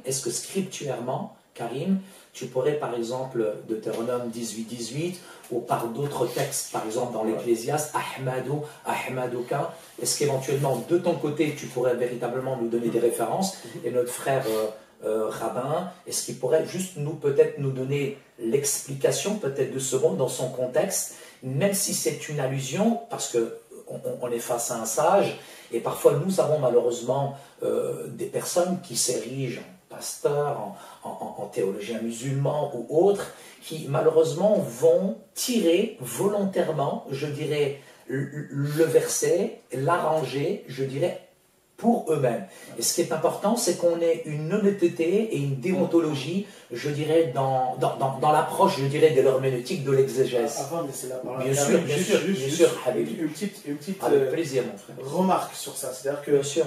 Karim, tu pourrais par exemple Deutéronome 18, ou par d'autres textes, par exemple dans l'Ecclésiaste, Ahmadouka, est-ce qu'éventuellement de ton côté tu pourrais véritablement nous donner des références, et notre frère rabbin, est-ce qu'il pourrait juste peut-être nous donner l'explication peut-être de ce mot dans son contexte, même si c'est une allusion, parce que on est face à un sage, et parfois nous avons malheureusement des personnes qui s'érigent en pasteurs, en théologiens musulmans ou autres, qui malheureusement vont tirer volontairement, je dirais, le verset, l'arranger, je dirais, pour eux-mêmes. Et ce qui est important, c'est qu'on ait une honnêteté et une déontologie, je dirais, dans l'approche, je dirais, de l'herméneutique, de l'exégèse. Avant de laisser la parole, bien sûr, une petite avec plaisir, mon frère. Remarque sur ça, c'est-à-dire que bien sûr.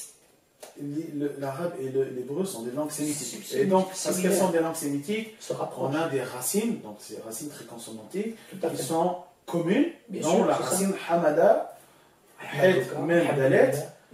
L'arabe et l'hébreu sont des langues sémitiques. Et donc, parce qu'elles sont des langues sémitiques, on a des racines, donc ces racines très consonantiques, qui sont communes, dont la racine hamada, het, mem, dalet,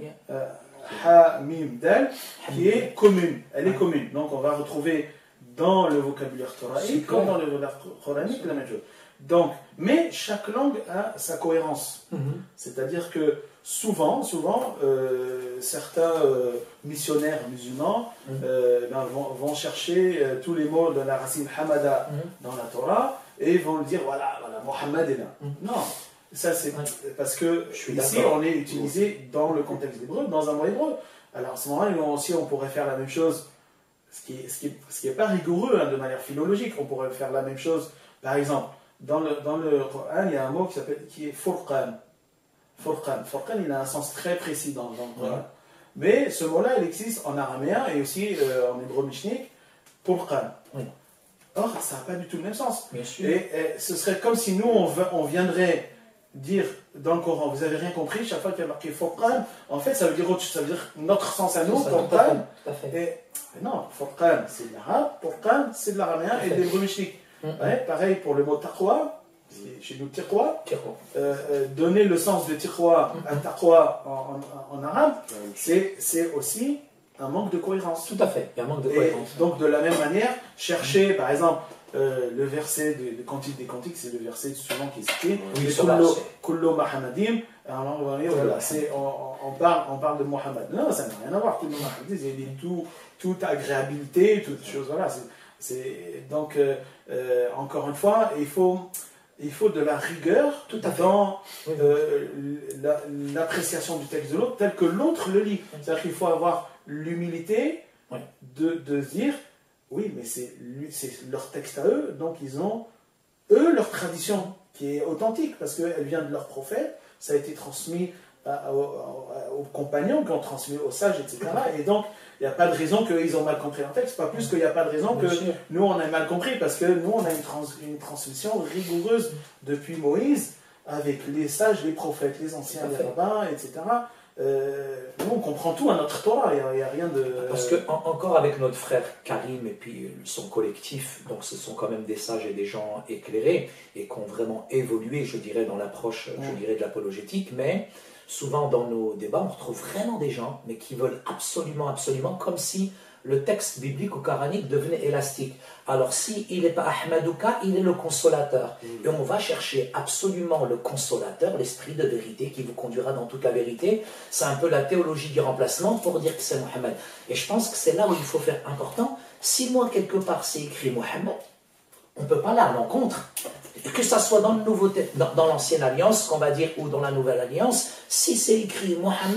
ha, mim, dal, qui est commune. Elle est commune. Donc, on va retrouver dans le vocabulaire thoraïque, comme dans le vocabulaire coranique, la même chose. Donc, mais chaque langue a sa cohérence. C'est-à-dire que souvent, certains missionnaires musulmans vont chercher tous les mots de la racine hamada dans la Torah et vont dire voilà, Mohammed est là. Non, ça c'est parce que ici on est utilisé dans le contexte hébreu, dans un mot hébreu. Alors à ce moment-là, aussi on pourrait faire la même chose, ce qui est pas rigoureux de manière philologique. On pourrait faire la même chose, par exemple, dans le Coran, il y a un mot qui est Furqan. Furqan, il a un sens très précis dans le Coran. Mais ce mot-là, il existe en araméen et aussi en hébreu mishnik, Furqan. Or, ça n'a pas du tout le même sens. Et ce serait comme si nous, on viendrait dire dans le Coran, vous n'avez rien compris, chaque fois qu'il y a marqué Furqan, en fait, ça veut dire notre sens à nous, Furqan. Non, Furqan, c'est de l'arabe, Furqan, c'est de l'araméen et de l'hébreu mishnik. Pareil pour le mot taqwa. Chez nous, tiqwa, donner le sens de tiqwa à taqwa en arabe, c'est aussi un manque de cohérence. Tout à fait, il y a un manque de cohérence. Et donc, de la même manière, chercher, par exemple, le verset de Cantique des Cantiques, c'est le verset souvent qui est cité. Kullo Mahamadim. On parle de Mohammed. Non, ça n'a rien à voir. Kullo Mahamadim, c'est toute agréabilité, toute chose. Voilà. Donc, encore une fois, il faut de la rigueur dans l'appréciation du texte de l'autre tel que l'autre le lit. C'est-à-dire qu'il faut avoir l'humilité de dire oui, mais c'est leur texte à eux, donc ils ont eux leur tradition qui est authentique parce qu'elle vient de leur prophète, ça a été transmis aux compagnons qui ont transmis aux sages, etc. Et donc il n'y a pas de raison qu'ils ont mal compris un texte, pas plus qu'il n'y a pas de raison que nous on ait mal compris, parce que nous on a une transmission rigoureuse depuis Moïse avec les sages, les prophètes, les anciens, les rabbins, etc. Nous on comprend tout à notre Torah, il n'y a rien de... Parce que encore avec notre frère Karim et puis son collectif, donc ce sont quand même des sages et des gens éclairés et qui ont vraiment évolué, je dirais, dans l'approche, je dirais, de l'apologétique, mais souvent dans nos débats, on retrouve vraiment des gens, mais qui veulent absolument, comme si le texte biblique ou coranique devenait élastique. Alors s'il n'est pas Ahmadouka, il est le consolateur. Et on va chercher absolument le consolateur, l'esprit de vérité qui vous conduira dans toute la vérité. C'est un peu la théologie du remplacement pour dire que c'est Mohammed. Et je pense que c'est là où il faut faire important. Si moi, quelque part, c'est écrit Mohammed, on ne peut pas aller à l'encontre. Que ça soit dans dans l'ancienne alliance, qu'on va dire, ou dans la nouvelle alliance, si c'est écrit Mohammed,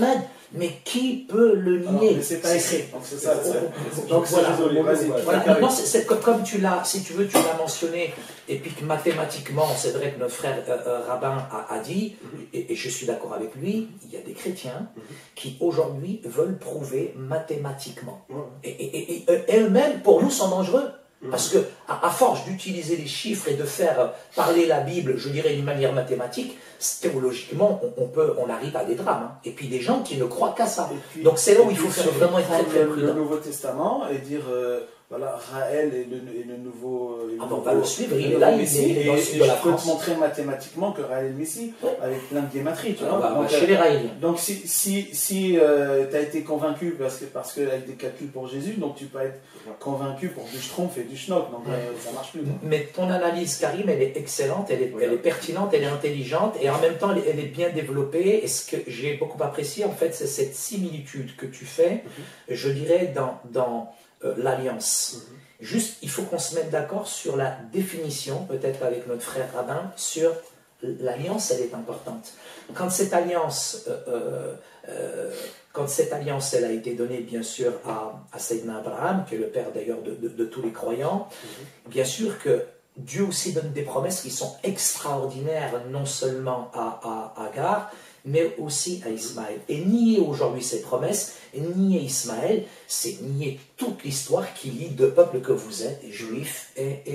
Mais qui peut le nier? Mais c'est pas écrit, donc c'est ça. Donc voilà. Désolé, vas-y. Voilà. Maintenant, comme tu l'as, si tu veux, tu l'as mentionné, et puis que mathématiquement, c'est vrai que notre frère rabbin a dit, et je suis d'accord avec lui, il y a des chrétiens qui aujourd'hui veulent prouver mathématiquement. Et elles-mêmes, pour nous, sont dangereux. Parce que, à force d'utiliser les chiffres et de faire parler la Bible, je dirais d'une manière mathématique, théologiquement, on arrive à des drames. Hein. Et puis des gens qui ne croient qu'à ça. Puis, donc c'est là où il faut faire vraiment être très très prudent. Le Nouveau Testament et dire, voilà, Raël est le nouveau. On va le suivre, il est là, il est dans le sud de la France. Je peux te montrer mathématiquement que Raël est le Messie, avec plein de guématries, tu vois. Donc, chez les Raéliens. Donc si tu as été convaincu parce que avec des calculs pour Jésus, donc tu peux être convaincu pour du schtroumpf et du schnock, donc ça marche plus. Mais ton analyse, Karim, elle est excellente, elle est pertinente, elle est intelligente, et en même temps, elle est bien développée. Et ce que j'ai beaucoup apprécié, en fait, c'est cette similitude que tu fais, je dirais, dans l'alliance. Juste, il faut qu'on se mette d'accord sur la définition, peut-être avec notre frère rabbin, sur l'alliance, elle est importante. Quand cette alliance, elle a été donnée, bien sûr, à Sayyidina Abraham, qui est le père d'ailleurs de tous les croyants, bien sûr que Dieu aussi donne des promesses qui sont extraordinaires, non seulement à Agar, mais aussi à Ismaël. Et nier aujourd'hui ces promesses, et nier Ismaël, c'est nier toute l'histoire qui lie deux peuples que vous êtes, juifs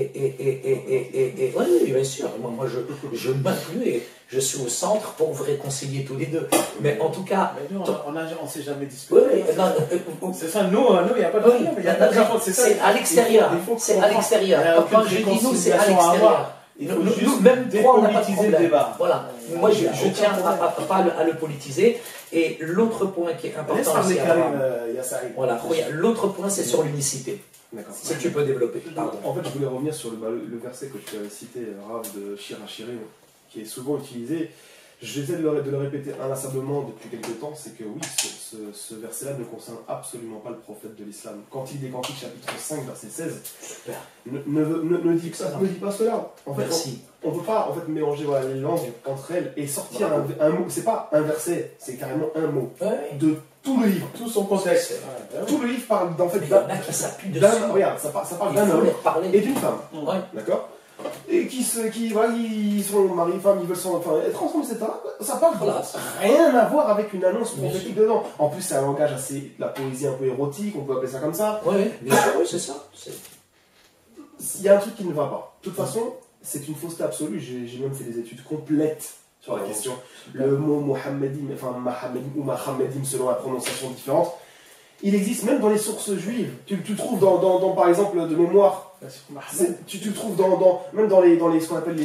et oui, bien sûr, moi je m'inclus et je suis au centre pour vous réconcilier tous les deux. Mais en tout cas... Mais nous, on ne s'est jamais disputé. C'est ça, nous, il n'y a pas de problème. C'est à l'extérieur. C'est à l'extérieur. Quand je dis nous, c'est à l'extérieur. Il faut juste même trois, on n'a pas de dépolitiser le débat. Voilà. Moi, je tiens à le politiser. Et l'autre point qui est important aussi, voilà, l'autre point, c'est sur l'unicité. Si tu peux développer. Pardon. En fait, je voulais revenir sur le verset que tu avais cité, Rav de Shir HaShirim, qui est souvent utilisé. J'essaie de le répéter inlassablement depuis quelques temps, c'est que oui, ce verset-là ne concerne absolument pas le prophète de l'islam. Quand il décantique chapitre 5, verset 16, ne dit pas cela. En fait, on ne peut pas en fait, mélanger les langues entre elles et sortir un mot. C'est pas un verset, c'est carrément un mot de tout le livre. Tout son contexte. Tout le livre parle en fait regarde, ça parle d'un homme et d'une femme. D'accord ? Et ils sont mari, femme, ils veulent être ensemble, etc. Ça parle rien à voir avec une annonce prophétique dedans. En plus, c'est un langage assez, la poésie un peu érotique, on peut appeler ça comme ça. Oui, c'est ça. Il y a un truc qui ne va pas. De toute façon, c'est une fausseté absolue. J'ai même fait des études complètes sur la question. Le mot Mohammedim, ou Mohammedim selon la prononciation différente, il existe même dans les sources juives. Tu trouves dans par exemple, de mémoire. Tu le trouves même dans ce qu'on appelle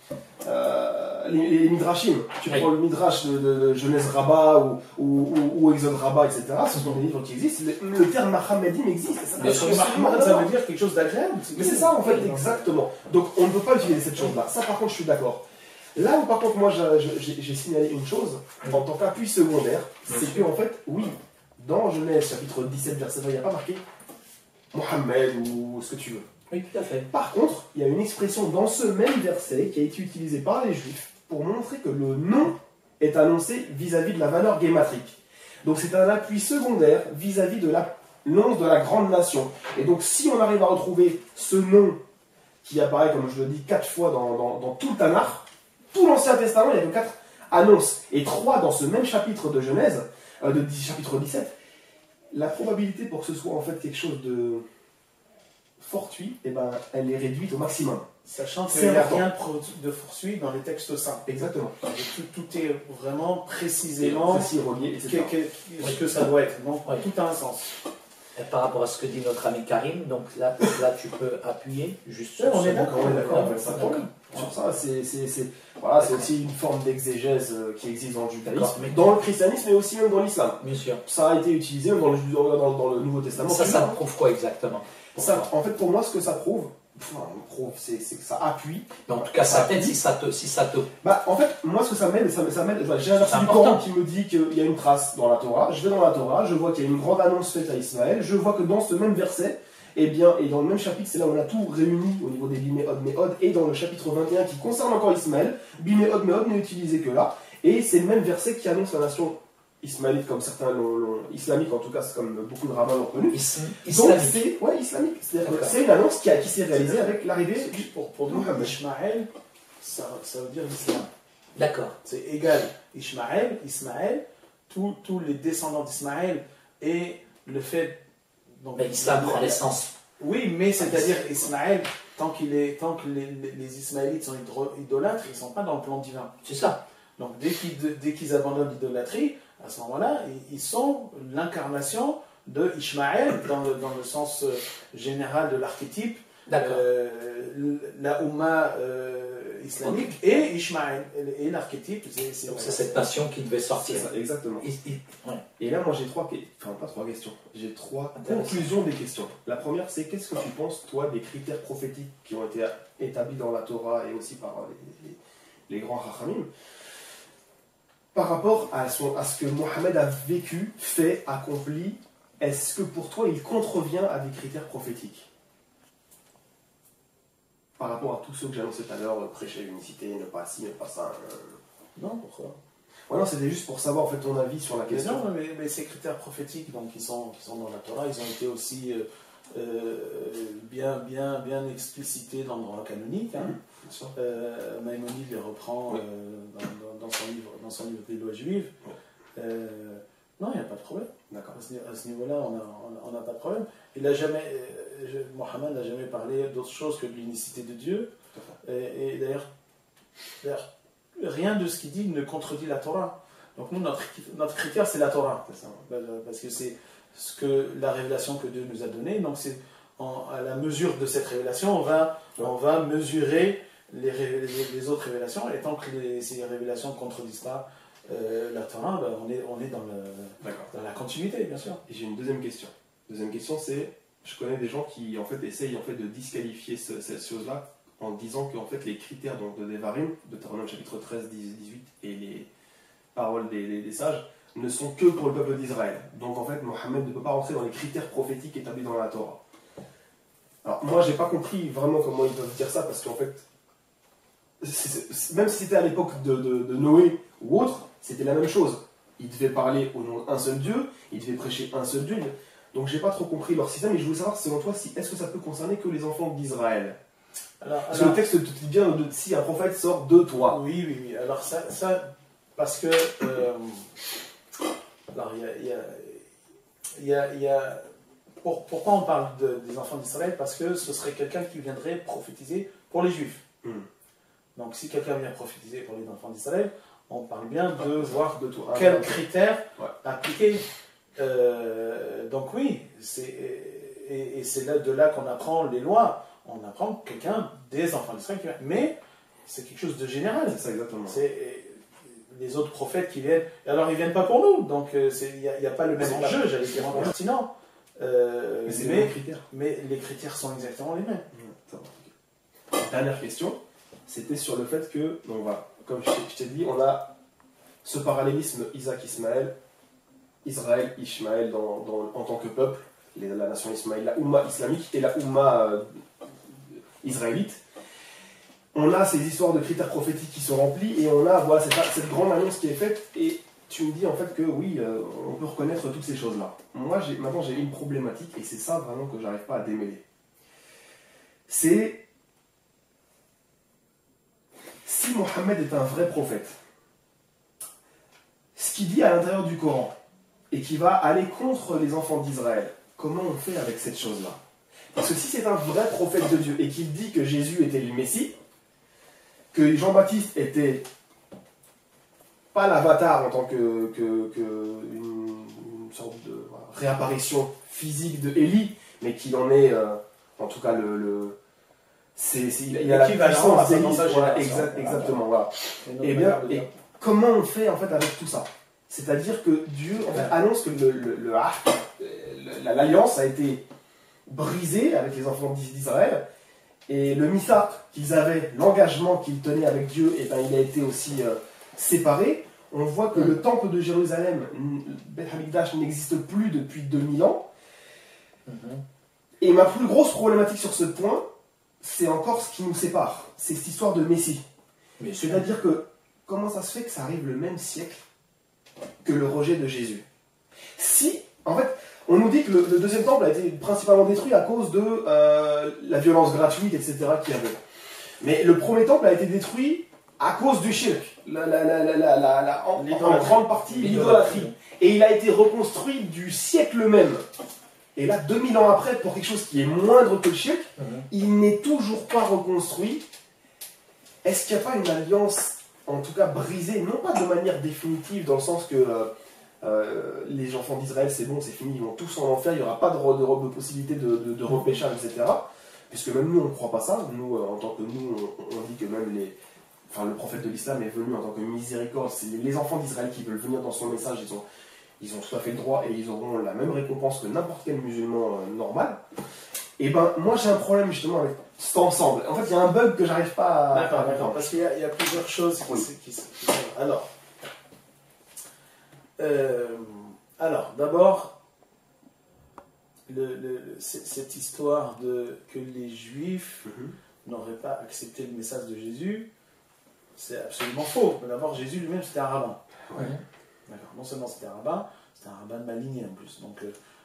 les midrashim. Tu prends le midrash de Genèse Rabbah ou Exode Rabbah, etc. Ce sont des livres qui existent. Le terme Mahamedim existe. Ça veut dire quelque chose d'agréable. Mais c'est ça en fait, exactement. Donc on ne peut pas utiliser cette chose-là. Ça par contre je suis d'accord. Là où par contre moi j'ai signalé une chose, en tant qu'appui secondaire, c'est que en fait, oui, dans Genèse chapitre 17 verset 20, il n'y a pas marqué Mohammed ou ce que tu veux. Oui, tout à fait. Par contre, il y a une expression dans ce même verset qui a été utilisée par les Juifs pour montrer que le nom est annoncé vis-à-vis de la valeur guématrique. Donc c'est un appui secondaire vis-à-vis de l'once de la grande nation. Et donc si on arrive à retrouver ce nom qui apparaît, comme je le dis, 4 fois dans tout le Tanakh, tout l'Ancien Testament, il n'y a que 4 annonces, et 3 dans ce même chapitre de Genèse, chapitre 17, la probabilité pour que ce soit en fait quelque chose de fortuit, elle est réduite au maximum. Sachant qu'il n'y a rien de fortuit dans les textes saints. Exactement. Tout est vraiment précisément relié, ce que ça doit être. Donc tout a un sens. Et par rapport à ce que dit notre ami Karim, donc là tu peux appuyer juste sur on est d'accord. Sur ça, c'est aussi une forme d'exégèse qui existe dans le judaïsme, dans le christianisme, mais aussi même dans l'islam. Bien sûr. Ça a été utilisé dans le Nouveau Testament. Ça prouve quoi exactement? En fait, pour moi, ce que ça prouve, c'est que ça appuie. Mais en tout cas, ça t'aide si ça te... En fait, moi, ce que ça m'aide, j'ai un verset du Coran qui me dit qu'il y a une trace dans la Torah. Je vais dans la Torah, je vois qu'il y a une grande annonce faite à Ismaël. Je vois que dans ce même verset, et dans le même chapitre, c'est là où on a tout réuni au niveau des biméod, méod, et dans le chapitre 21 qui concerne encore Ismaël, biméod, méod n'est utilisé que là. Et c'est le même verset qui annonce la nation ismaélite comme certains l'ont, islamique en tout cas, c'est comme beaucoup de rabbins l'ont connu. Donc Islamique. c'est islamique. C'est-à-dire que c'est une annonce qui s'est réalisée avec l'arrivée du Pour nous, Ishmaël, ça veut dire l'islam. D'accord. C'est égal. Ismaël, tous les descendants d'Ismaël et le fait. Donc, Mais l'islam prend l'essence. Oui, mais c'est-à-dire Ismaël, tant que les Ismaélites sont idolâtres, ils ne sont pas dans le plan divin. C'est ça. Donc dès qu'ils abandonnent l'idolâtrie, à ce moment-là, ils sont l'incarnation de Ishmaël dans le sens général de l'archétype, la Oumma islamique et Ishmaël. Et l'archétype, c'est cette passion qui devait sortir. C'est ça, exactement. Ouais. Et là, moi, j'ai j'ai trois conclusions des questions. La première, c'est qu'est-ce que tu penses, toi, des critères prophétiques qui ont été établis dans la Torah et aussi par les grands Chachamim par rapport à ce que Mohammed a vécu, fait, accompli? Est-ce que pour toi, il contrevient à des critères prophétiques? Par rapport à tous ceux que j'ai annoncés tout à l'heure, prêcher l'unicité, ne pas ci, ne pas ça. Non, pourquoi? Ouais, non, c'était juste pour savoir en fait ton avis sur la question. Non, mais ces critères prophétiques, donc, qui sont dans la Torah, ils ont été aussi bien explicités dans le droit canonique. Hein. Maïmonide les reprend dans son livre des lois juives. Non, il n'y a pas de problème. D'accord. À ce niveau-là, on n'a pas de problème. Mohammed n'a jamais parlé d'autre chose que de l'unicité de Dieu. Et d'ailleurs, rien de ce qu'il dit ne contredit la Torah. Donc nous, notre critère, c'est la Torah. C'est ça. Parce que c'est ce que la révélation que Dieu nous a donnée. Donc c'est à la mesure de cette révélation, on va mesurer les autres révélations. Et tant que ces révélations ne contredisent pas la Torah, on est dans la continuité, bien sûr. Et j'ai une deuxième question. Deuxième question, c'est, je connais des gens qui en fait essayent de disqualifier cette chose-là en disant que en fait les critères donc, de Devarim, de Deutéronome chapitre 13, 18 et les paroles des sages ne sont que pour le peuple d'Israël. Donc en fait, Mohammed ne peut pas rentrer dans les critères prophétiques établis dans la Torah. Alors moi, j'ai pas compris vraiment comment ils peuvent dire ça parce qu'en fait, même si c'était à l'époque de Noé ou autre, c'était la même chose. Ils devaient parler au nom d'un seul Dieu, ils devaient prêcher un seul Dieu. Donc j'ai pas trop compris leur système et je voulais savoir selon toi, est-ce que ça peut concerner que les enfants d'Israël? Parce que le texte te dit bien si un prophète sort de toi. Oui. Alors ça parce que alors il y a pourquoi on parle des enfants d'Israël? Parce que ce serait quelqu'un qui viendrait prophétiser pour les Juifs. Donc si quelqu'un vient prophétiser pour les enfants d'Israël, on parle bien de voir de tout. Quels critères appliquer. Donc oui, et c'est de là qu'on apprend les lois. On apprend quelqu'un des enfants d'Israël. Mais c'est quelque chose de général. C'est ça, exactement. C'est les autres prophètes qui viennent. Alors ils viennent pas pour nous, donc il n'y a pas le même enjeu, j'allais dire en pertinent. Mais c'est les mêmes critères. Mais les critères sont exactement les mêmes. Dernière question, c'était sur le fait que, donc voilà, comme je t'ai dit, on a ce parallélisme Isaac-Ismaël, Israël-Ishmaël en tant que peuple, la nation Ismaël, la Oumma islamique et la Oumma israélite. On a ces histoires de critères prophétiques qui sont remplis et on a cette grande annonce qui est faite et tu me dis en fait que oui, on peut reconnaître toutes ces choses-là. Moi, maintenant j'ai une problématique et c'est ça vraiment que j'arrive pas à démêler. C'est si Mohammed est un vrai prophète, ce qu'il dit à l'intérieur du Coran et qui va aller contre les enfants d'Israël, comment on fait avec cette chose-là? Parce que si c'est un vrai prophète de Dieu et qu'il dit que Jésus était le Messie, que Jean-Baptiste était pas l'avatar en tant que une sorte de réapparition physique de Élie, mais qu'il en est en tout cas il a la puissance d'Élie. Voilà, exactement. Voilà. Et comment on fait en fait avec tout ça? C'est-à-dire que Dieu en fait, annonce que l'alliance a été brisée avec les enfants d'Israël et le mithaq qu'ils avaient, l'engagement qu'ils tenaient avec Dieu, et ben, il a été aussi séparé. On voit que le temple de Jérusalem, Beth Hamikdash, n'existe plus depuis 2000 ans. Et ma plus grosse problématique sur ce point, c'est encore ce qui nous sépare. C'est cette histoire de Messie. C'est-à-dire que comment ça se fait que ça arrive le même siècle que le rejet de Jésus. Si, en fait, on nous dit que le deuxième temple a été principalement détruit à cause de la violence gratuite, etc. qu'il y avait. Mais le premier temple a été détruit à cause du shirk, en grande partie l'idolâtrie. Et il a été reconstruit du siècle même. Et là, 2000 ans après, pour quelque chose qui est moindre que le shirk, il n'est toujours pas reconstruit. Est-ce qu'il n'y a pas une alliance, en tout cas brisée, non pas de manière définitive, dans le sens que les enfants d'Israël, c'est bon, c'est fini, ils vont tous en enfer, il n'y aura pas de possibilité de repêchage, etc. Puisque même nous, on ne croit pas ça. Nous, en tant que nous, on dit que même le prophète de l'islam est venu en tant que miséricorde. C'est les enfants d'Israël qui veulent venir dans son message, ils ont tout à fait le droit et ils auront la même récompense que n'importe quel musulman normal. Et ben, moi j'ai un problème justement avec cet ensemble. En fait, il y a un bug que j'arrive pas à... D'accord, parce qu'il y a plusieurs choses qui sont... Alors, d'abord, cette histoire que les Juifs n'auraient pas accepté le message de Jésus, c'est absolument faux. D'abord, Jésus lui-même, c'était un rabbin. Ouais. D'accord. Non seulement c'était un rabbin de ma lignée en plus. Donc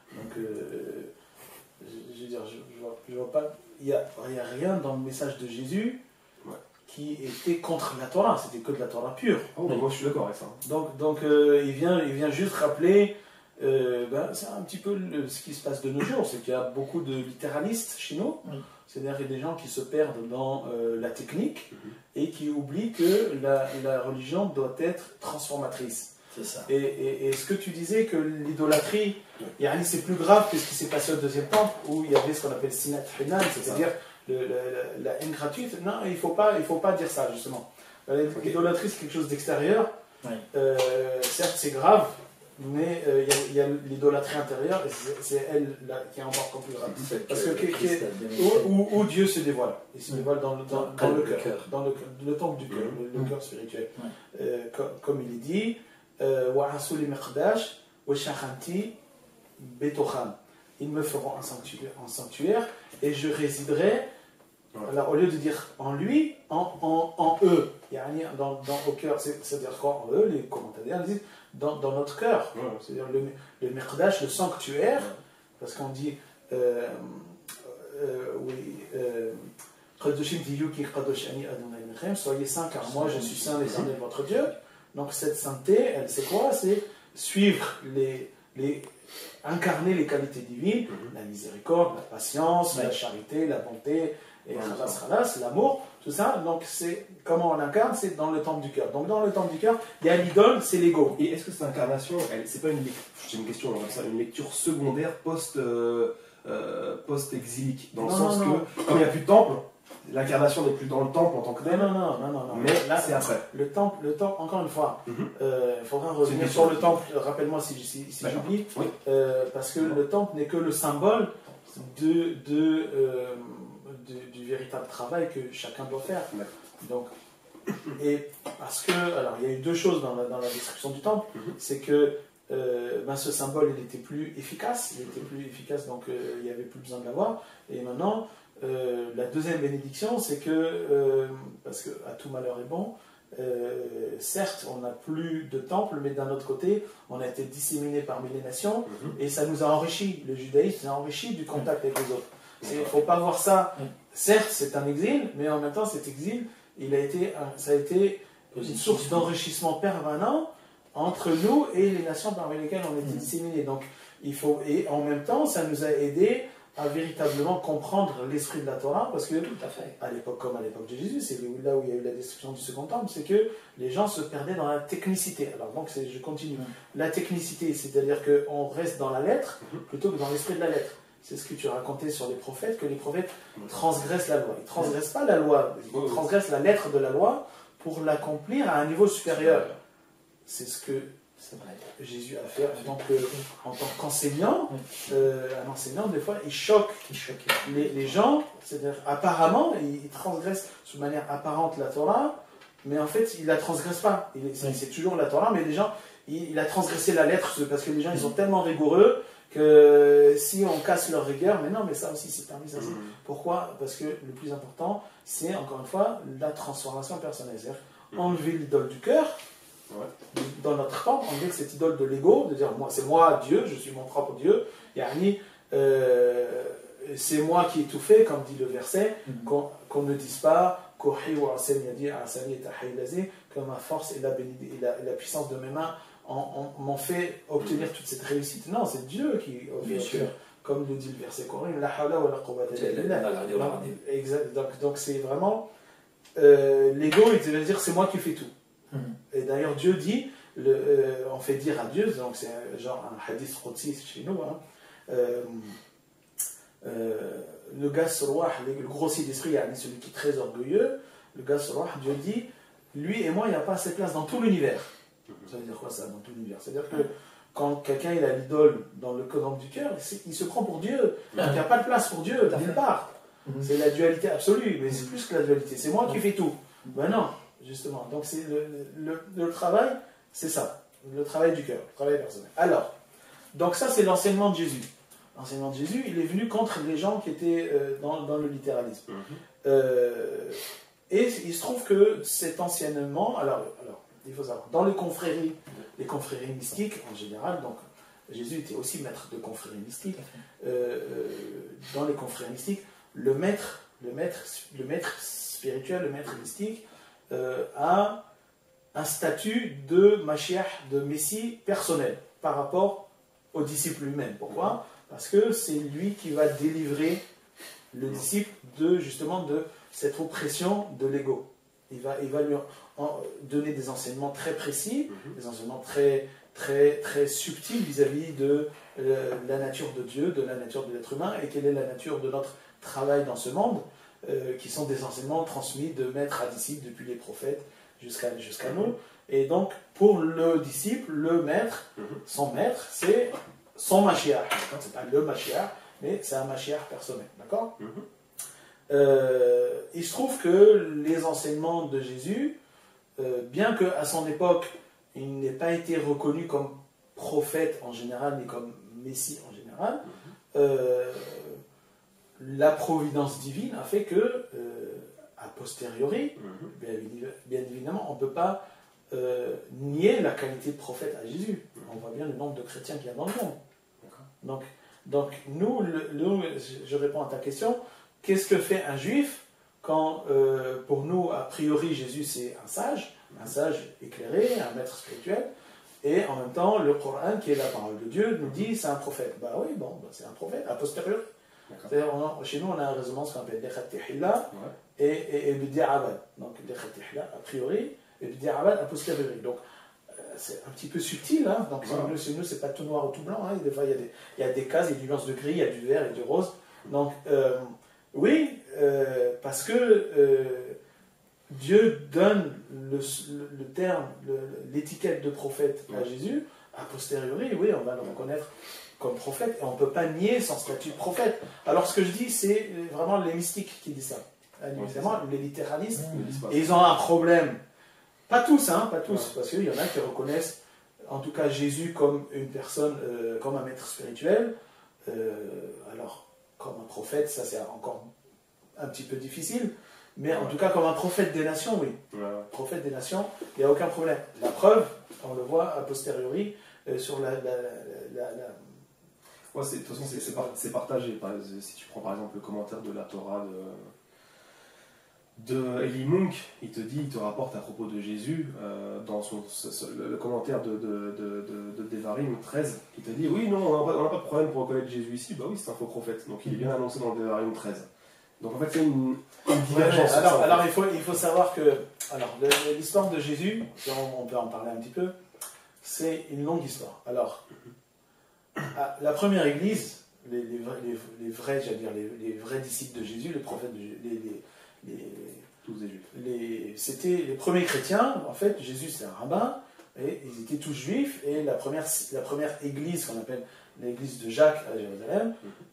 je veux dire, je vois pas. Il y a rien dans le message de Jésus qui était contre la Torah. C'était que de la Torah pure. Oh, moi, je suis d'accord avec ça. Donc il vient juste rappeler. C'est un petit peu ce qui se passe de nos jours, c'est qu'il y a beaucoup de littéralistes chez nous, c'est-à-dire qu'il y a des gens qui se perdent dans la technique et qui oublient que la religion doit être transformatrice. C'est ça. Et ce que tu disais, que l'idolâtrie, c'est plus grave que ce qui s'est passé au deuxième temple, où il y avait ce qu'on appelle sinat pénal, c'est-à-dire la haine gratuite. Non, il faut pas dire ça, justement. L'idolâtrie, c'est quelque chose d'extérieur. Certes, c'est grave, mais il y a l'idolâtrie intérieure, et c'est elle là, qui est encore plus grave. Parce que où Dieu se dévoile. Il se dévoile dans le cœur, dans le temple du cœur, le cœur spirituel. Comme il est dit, ils me feront un sanctuaire et je résiderai. Alors, au lieu de dire en lui, en eux, au cœur, c'est-à-dire quoi en eux, les commentateurs disent dans notre cœur, c'est-à-dire le Miqdash, le sanctuaire, parce qu'on dit soyez saints car moi je suis saint, l'Éternel votre Dieu. Donc cette sainteté, c'est quoi? C'est suivre incarner les qualités divines, la miséricorde, la patience, la charité, la bonté, et l'amour, tout ça. Donc c'est comment on l'incarne, c'est dans le temple du cœur. Donc dans le temple du cœur, il y a l'idole, c'est l'ego. Et est-ce que cette incarnation, c'est pas une question, une lecture secondaire post-exilique, dans le sens que comme il n'y a plus de temple, l'incarnation n'est plus dans le temple en tant que tel. Non. Mais là, c'est après. Le temple, encore une fois, il faudra revenir sur le temple. Rappelle-moi si j'oublie, parce que le temple n'est que le symbole du véritable travail que chacun doit faire. Donc, et parce que, alors, il y a eu deux choses dans la description du temple, c'est que ce symbole, il était plus efficace, donc il n'y avait plus besoin de l'avoir. Et maintenant, la deuxième bénédiction, c'est que, parce que à tout malheur est bon, certes, on n'a plus de temple, mais d'un autre côté, on a été disséminé parmi les nations, et ça nous a enrichi. Le judaïsme s'est enrichi du contact avec les autres. Il ne faut pas voir ça. Certes, c'est un exil, mais en même temps, cet exil, ça a été une source d'enrichissement permanent entre nous et les nations parmi lesquelles on était disséminés. Donc, et en même temps, ça nous a aidé à véritablement comprendre l'esprit de la Torah, parce que à l'époque, comme à l'époque de Jésus, c'est là où il y a eu la destruction du second temple, c'est que les gens se perdaient dans la technicité. Alors donc, je continue. La technicité, c'est-à-dire qu'on reste dans la lettre plutôt que dans l'esprit de la lettre. C'est ce que tu racontais sur les prophètes, que les prophètes transgressent la loi. Ils ne transgressent pas la loi, ils transgressent la lettre de la loi pour l'accomplir à un niveau supérieur. C'est ce que Jésus a fait en tant qu'enseignant. Un enseignant, des fois, il choque les gens. C'est-à-dire, apparemment, il transgresse de manière apparente la Torah, mais en fait, il ne la transgresse pas. C'est toujours la Torah, mais les gens, il a transgressé la lettre, parce que les gens, ils sont tellement rigoureux que si on casse leur rigueur, mais ça aussi c'est permis, ça aussi. Pourquoi? Parce que le plus important, c'est encore une fois la transformation personnelle. C'est-à-dire enlever l'idole du cœur Dans notre temps, on dit que cette idole de l'ego, de dire moi, c'est moi Dieu, je suis mon propre Dieu, yani, c'est moi qui ai tout fait, comme dit le verset, qu'on ne dise pas que ma force et la puissance de mes mains m'ont fait obtenir toute cette réussite. Non, c'est Dieu qui Bien sûr. Comme le dit le verset coran, la hawla wa la quwwata illa billah. Exact. Donc c'est vraiment l'ego, il veut dire c'est moi qui fais tout. Et d'ailleurs Dieu dit, on fait dire à Dieu, donc c'est genre un hadith qudsi chez nous, le gars Sarwah, le grossier d'esprit, celui qui est très orgueilleux, le gars Sarwah, Dieu dit, lui et moi il n'y a pas assez de place dans tout l'univers. Ça veut dire quoi ça, dans tout l'univers? C'est-à-dire que quand quelqu'un il a l'idole dans le cœur du cœur, il se prend pour Dieu. Il n'y a pas de place pour Dieu, nulle part. C'est la dualité absolue, mais c'est plus que la dualité. C'est moi qui fais tout. Ben non, justement. Donc c'est le travail, c'est ça. Le travail du cœur, le travail personnel. Alors, donc ça c'est l'enseignement de Jésus. L'enseignement de Jésus, il est venu contre les gens qui étaient dans le littéralisme. Et il se trouve que cet enseignement, alors il faut savoir, dans les confréries mystiques en général, donc Jésus était aussi maître de confréries mystiques, dans les confréries mystiques, le maître spirituel, le maître mystique, a un statut de Mashiach, de Messie personnel, par rapport au disciple lui-même. Pourquoi? Parce que c'est lui qui va délivrer le disciple justement de cette oppression de l'ego. Il va lui donner des enseignements très précis, des enseignements très, très, très subtils vis-à-vis de la nature de Dieu, de la nature de l'être humain, et quelle est la nature de notre travail dans ce monde, qui sont des enseignements transmis de maître à disciple depuis les prophètes jusqu'à nous. Et donc, pour le disciple, le maître, son maître, c'est son Mashiach. C'est pas le Mashiach, mais c'est un Mashiach personnel. D'accord? Il se trouve que les enseignements de Jésus, bien qu'à son époque, il n'ait pas été reconnu comme prophète en général, mais comme Messie en général, la providence divine a fait que, a posteriori, bien évidemment, on ne peut pas nier la qualité de prophète à Jésus. On voit bien le nombre de chrétiens qu'il y a dans le monde. Donc nous, je réponds à ta question, qu'est-ce que fait un juif quand, pour nous, a priori, Jésus c'est un sage éclairé, un maître spirituel, et en même temps, le Coran, qui est la parole de Dieu, nous dit c'est un prophète. Bah oui, c'est un prophète, a posteriori. C'est-à-dire, chez nous, on a un raisonnement, ce qu'on appelle Dekhat Tehila et B'di'abad. Donc, Dekhat Tehila, a priori, et B'di'abad, a posteriori. Donc, c'est un petit peu subtil, hein. Donc, chez nous, c'est pas tout noir ou tout blanc, hein. Des fois, il y a des cases, il y a du nuance de gris, il y a du vert et du rose. Donc, oui, parce que Dieu donne le terme, l'étiquette de prophète à Jésus, a posteriori, oui, on va le reconnaître comme prophète, et on ne peut pas nier son statut de prophète. Alors ce que je dis, c'est vraiment les mystiques qui disent ça. Évidemment, les littéralistes, et ils ont un problème. Pas tous, parce qu'il y en a qui reconnaissent, en tout cas Jésus comme une personne, comme un maître spirituel. Alors, comme un prophète, ça c'est encore un petit peu difficile, mais en tout cas comme un prophète des nations, oui. Prophète des nations, il n'y a aucun problème. La preuve, on le voit a posteriori, sur la de toute façon, c'est partagé. Si tu prends par exemple le commentaire de la Torah de Eli Munk, il te rapporte à propos de Jésus, dans le commentaire de Devarim 13, il te dit oui, non, on n'a pas de problème pour reconnaître Jésus ici. Bah oui, c'est un faux prophète. Donc il est bien annoncé dans le Devarim 13. Donc en fait, c'est une divergence. Alors il faut savoir que l'histoire de Jésus, on peut en parler un petit peu, c'est une longue histoire. Alors, la première église, les vrais disciples de Jésus, les prophètes c'était les premiers chrétiens. En fait, Jésus c'était un rabbin et ils étaient tous juifs, et la première église qu'on appelle l'église de Jacques à Jérusalem,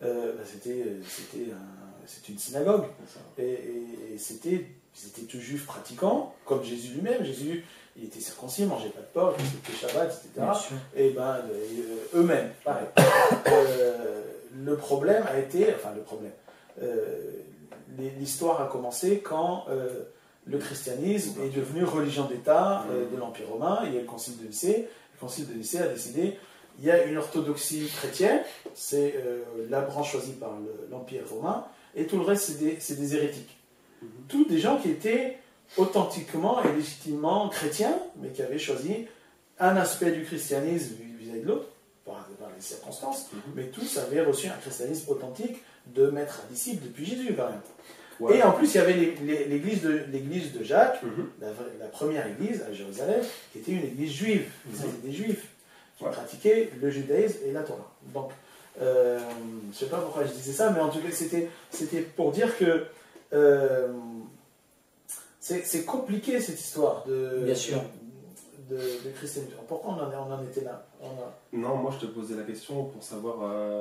c'était une synagogue, et ils étaient tous juifs pratiquants comme Jésus lui-même. Jésus, il était circoncis, il mangeait pas de porc, il faisait Shabbat, etc. Et eux-mêmes, pareil. Le problème a été, l'histoire a commencé quand le christianisme est devenu religion d'État de l'Empire romain. Il y a le concile de Nicée. Le concile de Nicée a décidé, il y a une orthodoxie chrétienne, c'est la branche choisie par l'Empire romain, et tout le reste, c'est des hérétiques. Tous des gens qui étaient authentiquement et légitimement chrétiens, mais qui avaient choisi un aspect du christianisme vis-à-vis de l'autre, par les circonstances, mais tous avaient reçu un christianisme authentique de maître à disciple depuis Jésus, quand même. Ouais. Et en plus, il y avait l'église de Jacques, la première église à Jérusalem, qui était une église juive. C'était des juifs qui pratiquaient le judaïsme et la Torah. Donc, je ne sais pas pourquoi je disais ça, mais en tout cas, c'était pour dire que c'est compliqué cette histoire Bien sûr. de christianisme. Pourquoi on en était là? Non, moi je te posais la question pour savoir.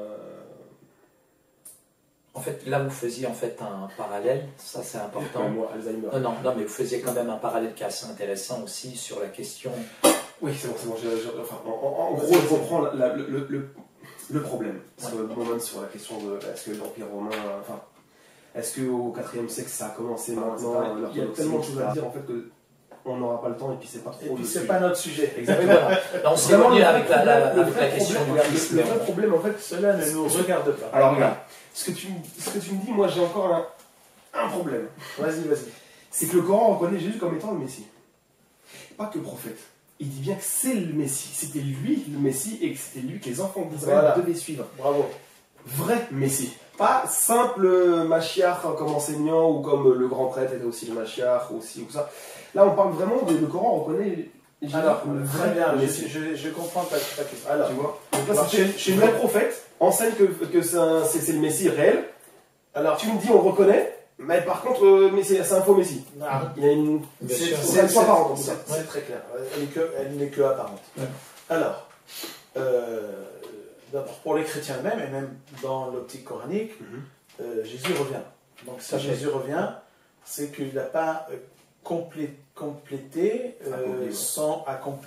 En fait, là, vous faisiez en fait un parallèle, ça c'est important. Moi, Alzheimer. Non, mais vous faisiez quand même un parallèle qui est assez intéressant aussi sur la question. Oui, c'est bon. En gros, je reprends le problème. Sur le moment sur la question de est-ce que l'Empire romain. Est-ce qu'au IVe siècle ça a commencé maintenant? Il y a tellement de choses à dire en fait que. On n'aura pas le temps et puis c'est pas trop. Et puis c'est pas notre sujet. Exactement. Là, on s'est revenu avec la question du Christ. Le vrai problème en fait, cela ne nous regarde pas. Alors regarde, ce que tu me dis, moi j'ai encore un problème. Vas-y. C'est que le Coran reconnaît Jésus comme étant le Messie. Pas que prophète. Il dit bien que c'est le Messie. C'était lui le Messie et que c'était lui que les enfants d'Israël devaient suivre. Bravo. Vrai Messie. Pas simple Mashiach comme enseignant ou comme le grand prêtre était aussi le Mashiach aussi ou ça. Là, on parle vraiment le Coran reconnaît. Alors, très bien, je comprends ta question. Alors, tu vois. Donc là, chez le prophète enseigne que c'est le Messie réel. Alors, tu me dis, on le reconnaît, mais par contre, c'est un faux Messie. Il y a une. C'est apparente. C'est très clair. Elle n'est que apparente. Ouais. Alors, d'abord pour les chrétiens eux-mêmes, et même dans l'optique coranique, Jésus revient. Donc, si Jésus revient, c'est qu'il n'a pas complété son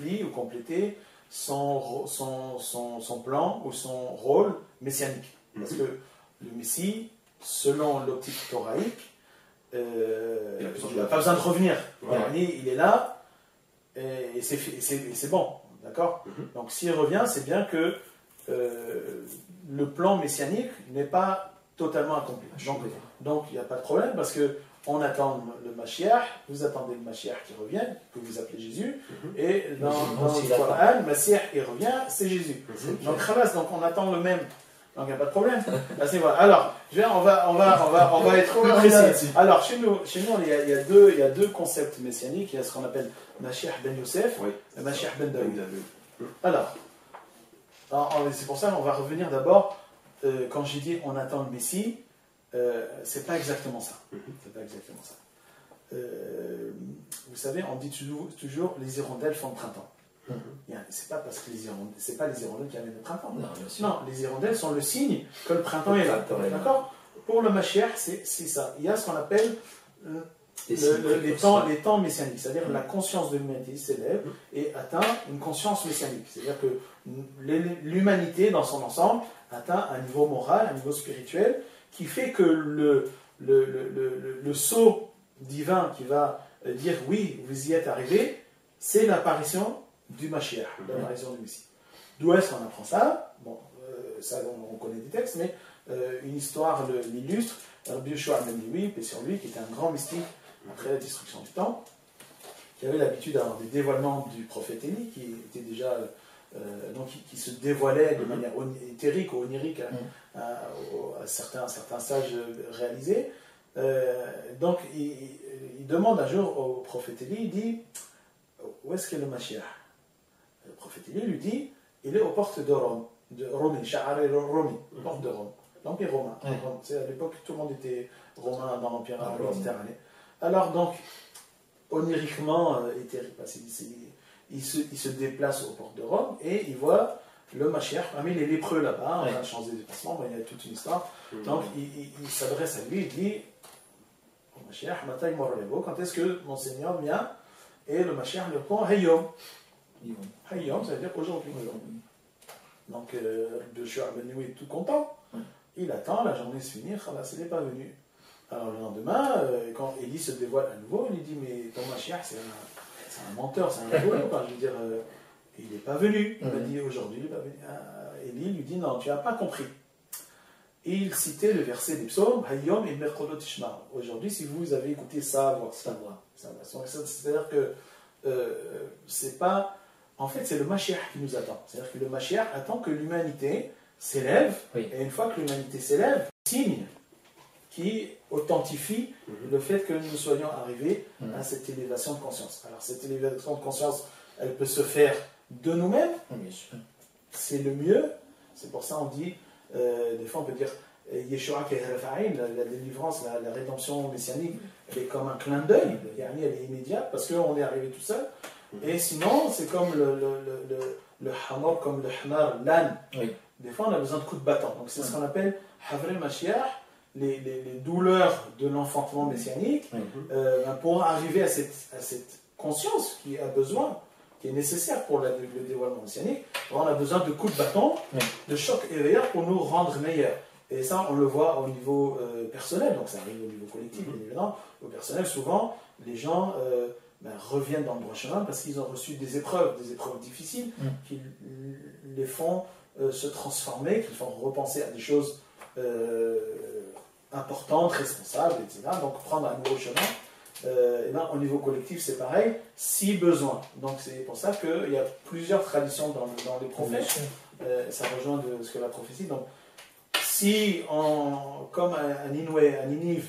plan ou son rôle messianique. Parce que le Messie, selon l'optique thoraïque, il n'a pas besoin de revenir. Il est là et c'est bon. D'accord. Donc s'il revient, c'est bien que le plan messianique n'est pas totalement accompli. Donc il n'y a pas de problème parce que on attend le Mashiach, vous attendez le Mashiach qui revient, que vous appelez Jésus, et dans le Coran, le Mashiach qui revient, c'est Jésus. Donc on attend le même. Donc il n'y a pas de problème. Alors, on va être précis. Alors, chez nous il y a deux concepts messianiques. Il y a ce qu'on appelle Mashiach ben Yosef et Mashiach ben David. Alors, c'est pour ça qu'on va revenir d'abord, quand j'ai dit on attend le Messie, c'est pas exactement ça. C'est pas exactement ça. Vous savez, on dit toujours les hirondelles font le printemps. C'est pas parce que c'est pas les hirondelles qui amènent le printemps. Non, les hirondelles sont le signe que le printemps est là. D'accord. Pour le Mashiach, c'est ça. Il y a ce qu'on appelle les temps messianiques, c'est-à-dire la conscience de l'humanité s'élève et atteint une conscience messianique. C'est-à-dire que l'humanité dans son ensemble atteint un niveau moral, un niveau spirituel, qui fait que le sceau divin qui va dire oui, vous y êtes arrivé, c'est l'apparition du Mashiach, l'apparition du Messie. D'où est-ce qu'on apprend ça? Bon, ça on connaît des textes, mais une histoire l'illustre. Rabbi Yoshua ben Levi, paix sur lui, qui était un grand mystique après la destruction du temple, qui avait l'habitude d'avoir des dévoilements du prophète Élie, qui était déjà donc qui se dévoilait de manière éthérique ou onirique à certains stages réalisés. Donc il demande un jour au prophète Élie, il dit où est-ce qu'est le Mashiach? Le prophète Élie lui dit il est aux portes de Rome, de Romi, Sha'ar Romi, porte de Rome, l'Empire romain. À l'époque tout le monde était romain dans l'Empire méditerranéen. Alors donc oniriquement, il se déplace aux portes de Rome et il voit le Mashiach parmi les lépreux là-bas, on va changer de déplacement, il y a toute une histoire. Donc il s'adresse à lui, il dit Mashiach, quand est-ce que mon Seigneur vient? Et le Mashiach lui répond Hayom. Hayom, ça veut dire aujourd'hui. Donc Yoshua ben Levi est tout content. Il attend, la journée se finit, il n'est pas venu. Alors le lendemain, quand Élie se dévoile à nouveau, il lui dit mais ton Mashiach c'est un menteur, c'est un rigolo. Je veux dire, il n'est pas venu. Il m'a dit aujourd'hui, il n'est pas venu. Élie lui dit non, tu n'as pas compris. Et il citait le verset des psaumes, Hayom et Merkodot Tishma. Aujourd'hui, si vous avez écouté sa voix. C'est-à-dire que c'est pas. En fait, c'est le Mashiach qui nous attend. C'est-à-dire que le Mashiach attend que l'humanité s'élève, et une fois que l'humanité s'élève, signe qui authentifie le fait que nous soyons arrivés à cette élévation de conscience. Alors, cette élévation de conscience, elle peut se faire de nous-mêmes. C'est le mieux. C'est pour ça qu'on dit. Des fois on peut dire Yeshua la délivrance, la rédemption messianique, elle est comme un clin d'œil, elle est immédiate parce qu'on est arrivé tout seul. Et sinon, c'est comme le hamor, comme le hnar, l'âne. Des fois on a besoin de coups de bâton. Donc c'est ce qu'on appelle Havrei Mashiach, les douleurs de l'enfantement messianique, pour arriver à cette conscience qui a besoin, qui est nécessaire pour le dévoilement messianique. On a besoin de coups de bâton, de chocs éveilleurs pour nous rendre meilleurs. Et ça, on le voit au niveau personnel, donc ça arrive au niveau collectif, bien évidemment. Au personnel, souvent, les gens reviennent dans le droit chemin parce qu'ils ont reçu des épreuves difficiles qui les font se transformer, qui les font repenser à des choses importantes, responsables, etc. Donc prendre un nouveau chemin. Au niveau collectif, c'est pareil, si besoin. Donc c'est pour ça qu'il y a plusieurs traditions dans les prophètes. Ça rejoint ce que la prophétie. Donc, si, comme à Ninive, à Ninive,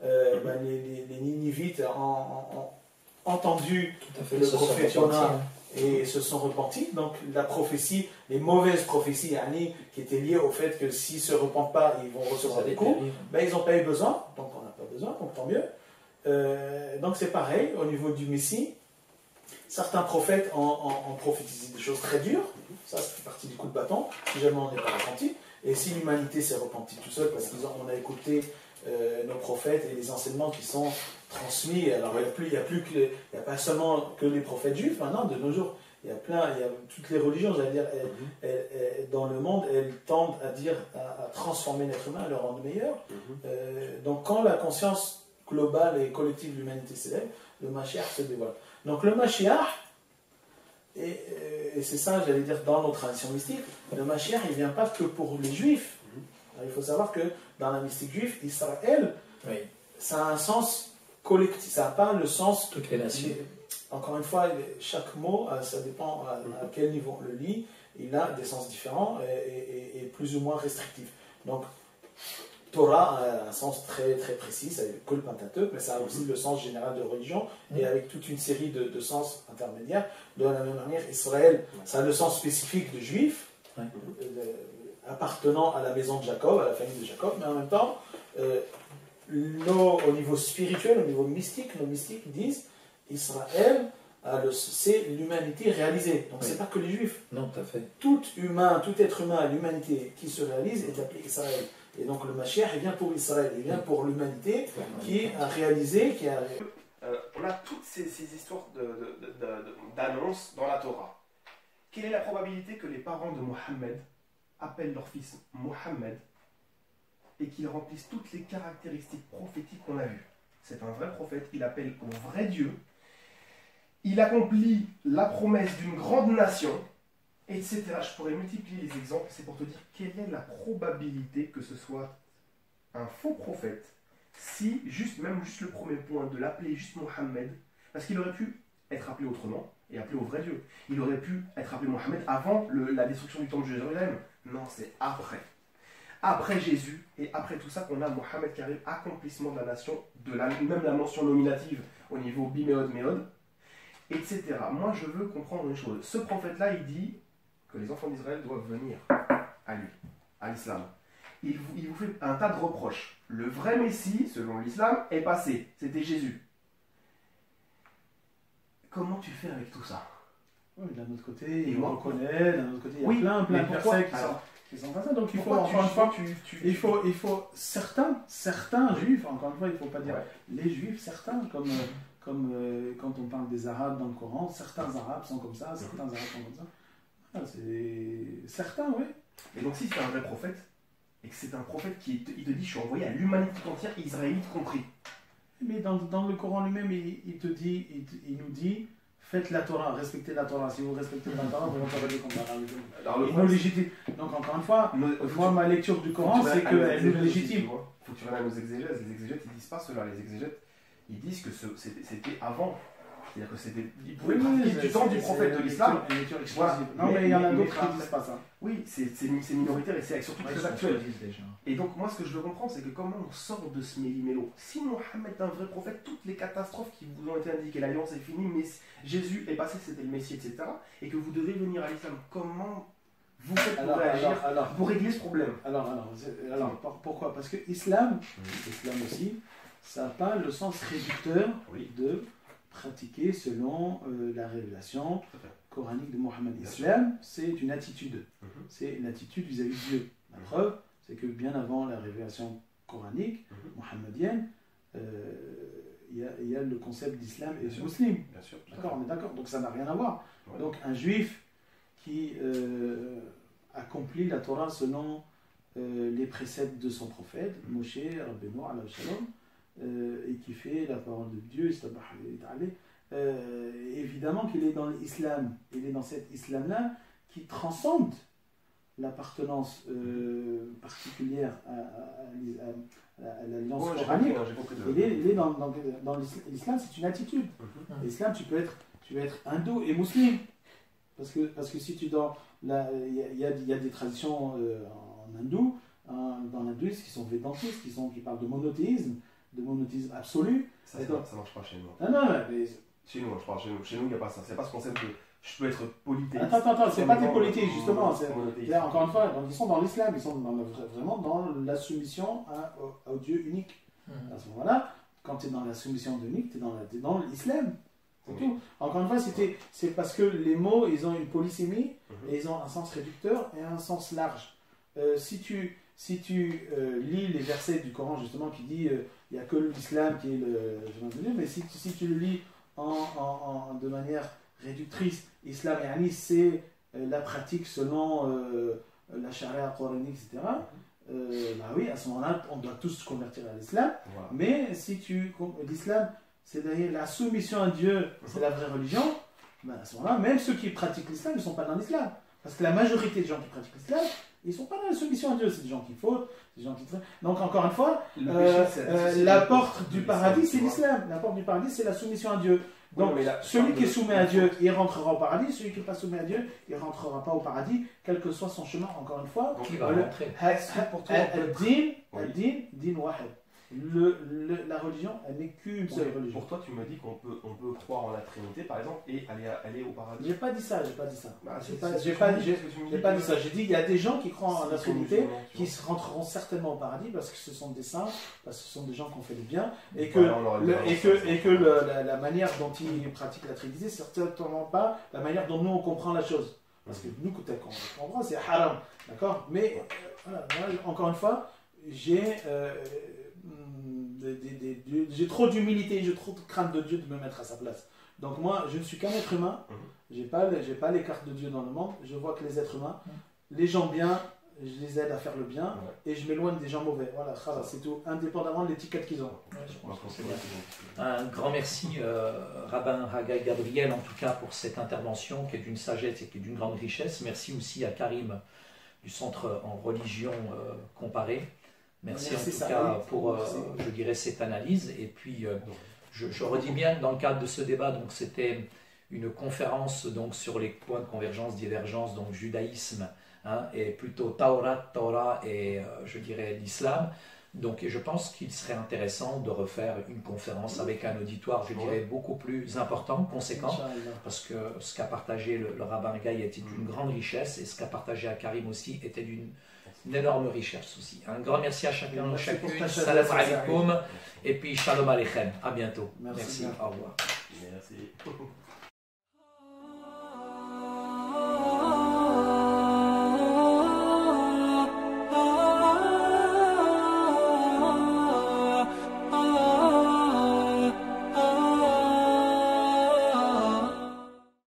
les Ninivites ont entendu le prophète Yona et se sont repentis, donc la prophétie, les mauvaises prophéties qui étaient liées au fait que s'ils ne se repentent pas, ils vont recevoir des coups, ils n'ont pas eu besoin, donc on n'a pas besoin, donc tant mieux. Donc c'est pareil au niveau du Messie. Certains prophètes ont prophétisé des choses très dures, ça fait partie du coup de bâton, si jamais on n'est pas repenti. Et si l'humanité s'est repentie tout seul, parce qu'on a écouté nos prophètes et les enseignements qui sont transmis, alors il n'y a pas seulement que les prophètes juifs, maintenant de nos jours, il y a toutes les religions, j'allais dire, dans le monde, elles tendent à transformer l'être humain, à le rendre meilleur. Donc quand la conscience globale et collective de l'humanité s'élève, le Mashiach se dévoile. Donc le Mashiach, et c'est ça, j'allais dire, dans nos traditions mystiques, le Mashiach, il ne vient pas que pour les Juifs. Alors, il faut savoir que dans la mystique juive, Israël, ça a un sens collectif, ça n'a pas le sens... Toutes les nations. Encore une fois, chaque mot, ça dépend à quel niveau on le lit, il a des sens différents et plus ou moins restrictifs. Donc, Torah a un sens très, très précis, c'est que le Pentateuque, mais ça a aussi le sens général de religion, et avec toute une série de sens intermédiaires. De la même manière, Israël, ça a le sens spécifique de juif, appartenant à la maison de Jacob, à la famille de Jacob, mais en même temps, au niveau spirituel, au niveau mystique, nos mystiques disent Israël, c'est l'humanité réalisée. Donc c'est pas que les juifs. Non, tout à fait. Tout être humain à l'humanité qui se réalise est appelé Israël. Et donc le Mashiach, il vient pour Israël, il vient pour l'humanité qui a réalisé, on a toutes ces histoires d'annonces dans la Torah. Quelle est la probabilité que les parents de Mohammed appellent leur fils Mohammed et qu'il remplisse toutes les caractéristiques prophétiques qu'on a vues? C'est un vrai prophète, il appelle au vrai Dieu, il accomplit la promesse d'une grande nation, etc. Je pourrais multiplier les exemples, c'est pour te dire quelle est la probabilité que ce soit un faux prophète si, même juste le premier point, de l'appeler juste Mohammed, parce qu'il aurait pu être appelé autrement et appelé au vrai Dieu. Il aurait pu être appelé Mohammed avant la destruction du temple de Jérusalem. Non, c'est après. Après Jésus et après tout ça qu'on a Mohammed qui arrive, accomplissement de la nation, même la mention nominative au niveau biméod, méod, etc. Moi, je veux comprendre une chose. Ce prophète-là, il dit que les enfants d'Israël doivent venir à lui, à l'islam. Il vous fait un tas de reproches. Le vrai Messie, selon l'islam, est passé. C'était Jésus. Comment tu fais avec tout ça? Oui, d'un autre côté, il reconnaît, d'un autre côté, il y a plein de personnes qui sont passées. Donc il faut, encore une fois, il faut certains juifs, encore une fois, il ne faut pas dire les juifs, certains, comme quand on parle des arabes dans le Coran, certains arabes sont comme ça, certains arabes sont comme ça. Ah, c'est certains, oui. Et donc si c'est un vrai prophète, et que c'est un prophète il te dit, je suis envoyé à l'humanité entière, Israélite compris. Mais dans le Coran lui-même, il nous dit, faites la Torah, respectez la Torah. Si vous respectez la Torah, vous rentrez comme la il nous légitime. Donc encore une fois, moi ma lecture du Coran, c'est qu'elle nous légitime. Il faut que tu regardes aux exégètes. Les exégètes, ils disent pas cela. Les exégètes, ils disent que c'était avant. C'est-à-dire que c'était. Ils pouvaient pratiquer du temps du prophète de l'islam. Voilà. Non, mais il y en a d'autres qui ne disent pas ça. Oui, c'est minoritaire et c'est surtout très actuel. Et donc, moi, ce que je veux comprendre, c'est que comment on sort de ce méli-mélo. Si Mohammed est un vrai prophète, toutes les catastrophes qui vous ont été indiquées, l'alliance est finie, mais Jésus est passé, c'était le Messie, etc., et que vous devez venir à l'islam, comment vous faites pour réagir pour régler ce problème? Alors, pourquoi? Parce que l'islam aussi, ça n'a pas le sens réducteur de pratiquer selon la révélation coranique de Mohammed. L'islam, c'est une attitude. C'est une attitude vis-à-vis de Dieu. La preuve, c'est que bien avant la révélation coranique, mohammedienne, il y a le concept d'islam et de musulman. D'accord, on est d'accord. Donc ça n'a rien à voir. Ouais. Donc un juif qui accomplit la Torah selon les préceptes de son prophète, Moshe, Rabbeinu, alayhi shalom, et qui fait la parole de Dieu, évidemment qu'il est dans l'islam, il est dans cet islam-là qui transcende l'appartenance particulière à l'alliance coranique. Il est dans l'islam, c'est une attitude. L'islam, tu peux être hindou et musulman. Parce que si tu il y a des traditions en hindou, dans l'hindouisme qui sont védantistes, qui parlent de monothéisme absolu. Ça marche pas chez nous. Non, mais... Chez nous, je parle chez nous. Chez nous, il n'y a pas ça. C'est pas ce concept de je peux être polythéiste. Attends, c'est pas des polythéistes, justement. Encore une fois, ils sont dans l'islam, ils sont vraiment dans la soumission au Dieu unique. À ce moment-là, quand tu es dans la soumission de unique, tu es dans l'islam. C'est tout. Encore une fois, c'est parce que les mots, ils ont une polysémie, et ils ont un sens réducteur et un sens large. Si tu lis les versets du Coran justement qui dit il n'y a que l'islam qui est le mais si tu le lis de manière réductrice, islam et anis c'est la pratique selon la charia coranique, etc. Bah oui, à ce moment-là on doit tous se convertir à l'islam. Voilà. Mais si l'islam c'est d'ailleurs la soumission à Dieu, c'est la vraie religion, bah à ce moment-là même ceux qui pratiquent l'islam ne sont pas dans l'islam, parce que la majorité des gens qui pratiquent l'islam, ils ne sont pas dans la soumission à Dieu, c'est des gens qui fautent, des gens qui... Donc encore une fois, la porte du paradis, c'est l'islam. La porte du paradis, c'est la soumission à Dieu. Donc celui qui est soumis à Dieu, il rentrera au paradis. Celui qui n'est pas soumis à Dieu, il ne rentrera pas au paradis, quel que soit son chemin, encore une fois. Qui va rentrer? Din wahid. La religion, elle n'est qu'une seule religion. Pour toi, tu me dis qu'on peut croire en la Trinité, par exemple, et aller au paradis. J'ai pas dit ça. J'ai pas dit ça. J'ai dit il y a des gens qui croient en la Trinité, qui rentreront certainement au paradis parce que ce sont des saints, parce que ce sont des gens qui ont fait du bien, et que la manière dont ils pratiquent la Trinité, c'est certainement pas la manière dont nous on comprend la chose. Parce que nous, quand on comprend, c'est haram, d'accord. Mais voilà, encore une fois, j'ai trop d'humilité, j'ai trop de crainte de Dieu de me mettre à sa place. Donc moi, je ne suis qu'un être humain, j'ai pas les cartes de Dieu dans le monde, je vois que les êtres humains, les gens bien, je les aide à faire le bien, et je m'éloigne des gens mauvais. Voilà, c'est tout, indépendamment de l'étiquette qu'ils ont. Un grand merci, Rabbin Haggai Gabriel, en tout cas, pour cette intervention qui est d'une sagesse et qui est d'une grande richesse. Merci aussi à Karim du Centre en religion comparée. Merci en tout cas pour, je dirais, cette analyse. Et puis, je redis bien que dans le cadre de ce débat, donc c'était une conférence donc sur les points de convergence, divergence, donc judaïsme, et plutôt Torah et je dirais l'islam. Donc, et je pense qu'il serait intéressant de refaire une conférence avec un auditoire, je dirais, beaucoup plus important, conséquent, parce que ce qu'a partagé le rabbin Gaï était d'une grande richesse, et ce qu'a partagé à Karim aussi était d'une énorme richesse aussi. Un grand merci à chacun, chacune, salam alaikum, et puis shalom aleichem, à bientôt. Merci. Au revoir. Merci.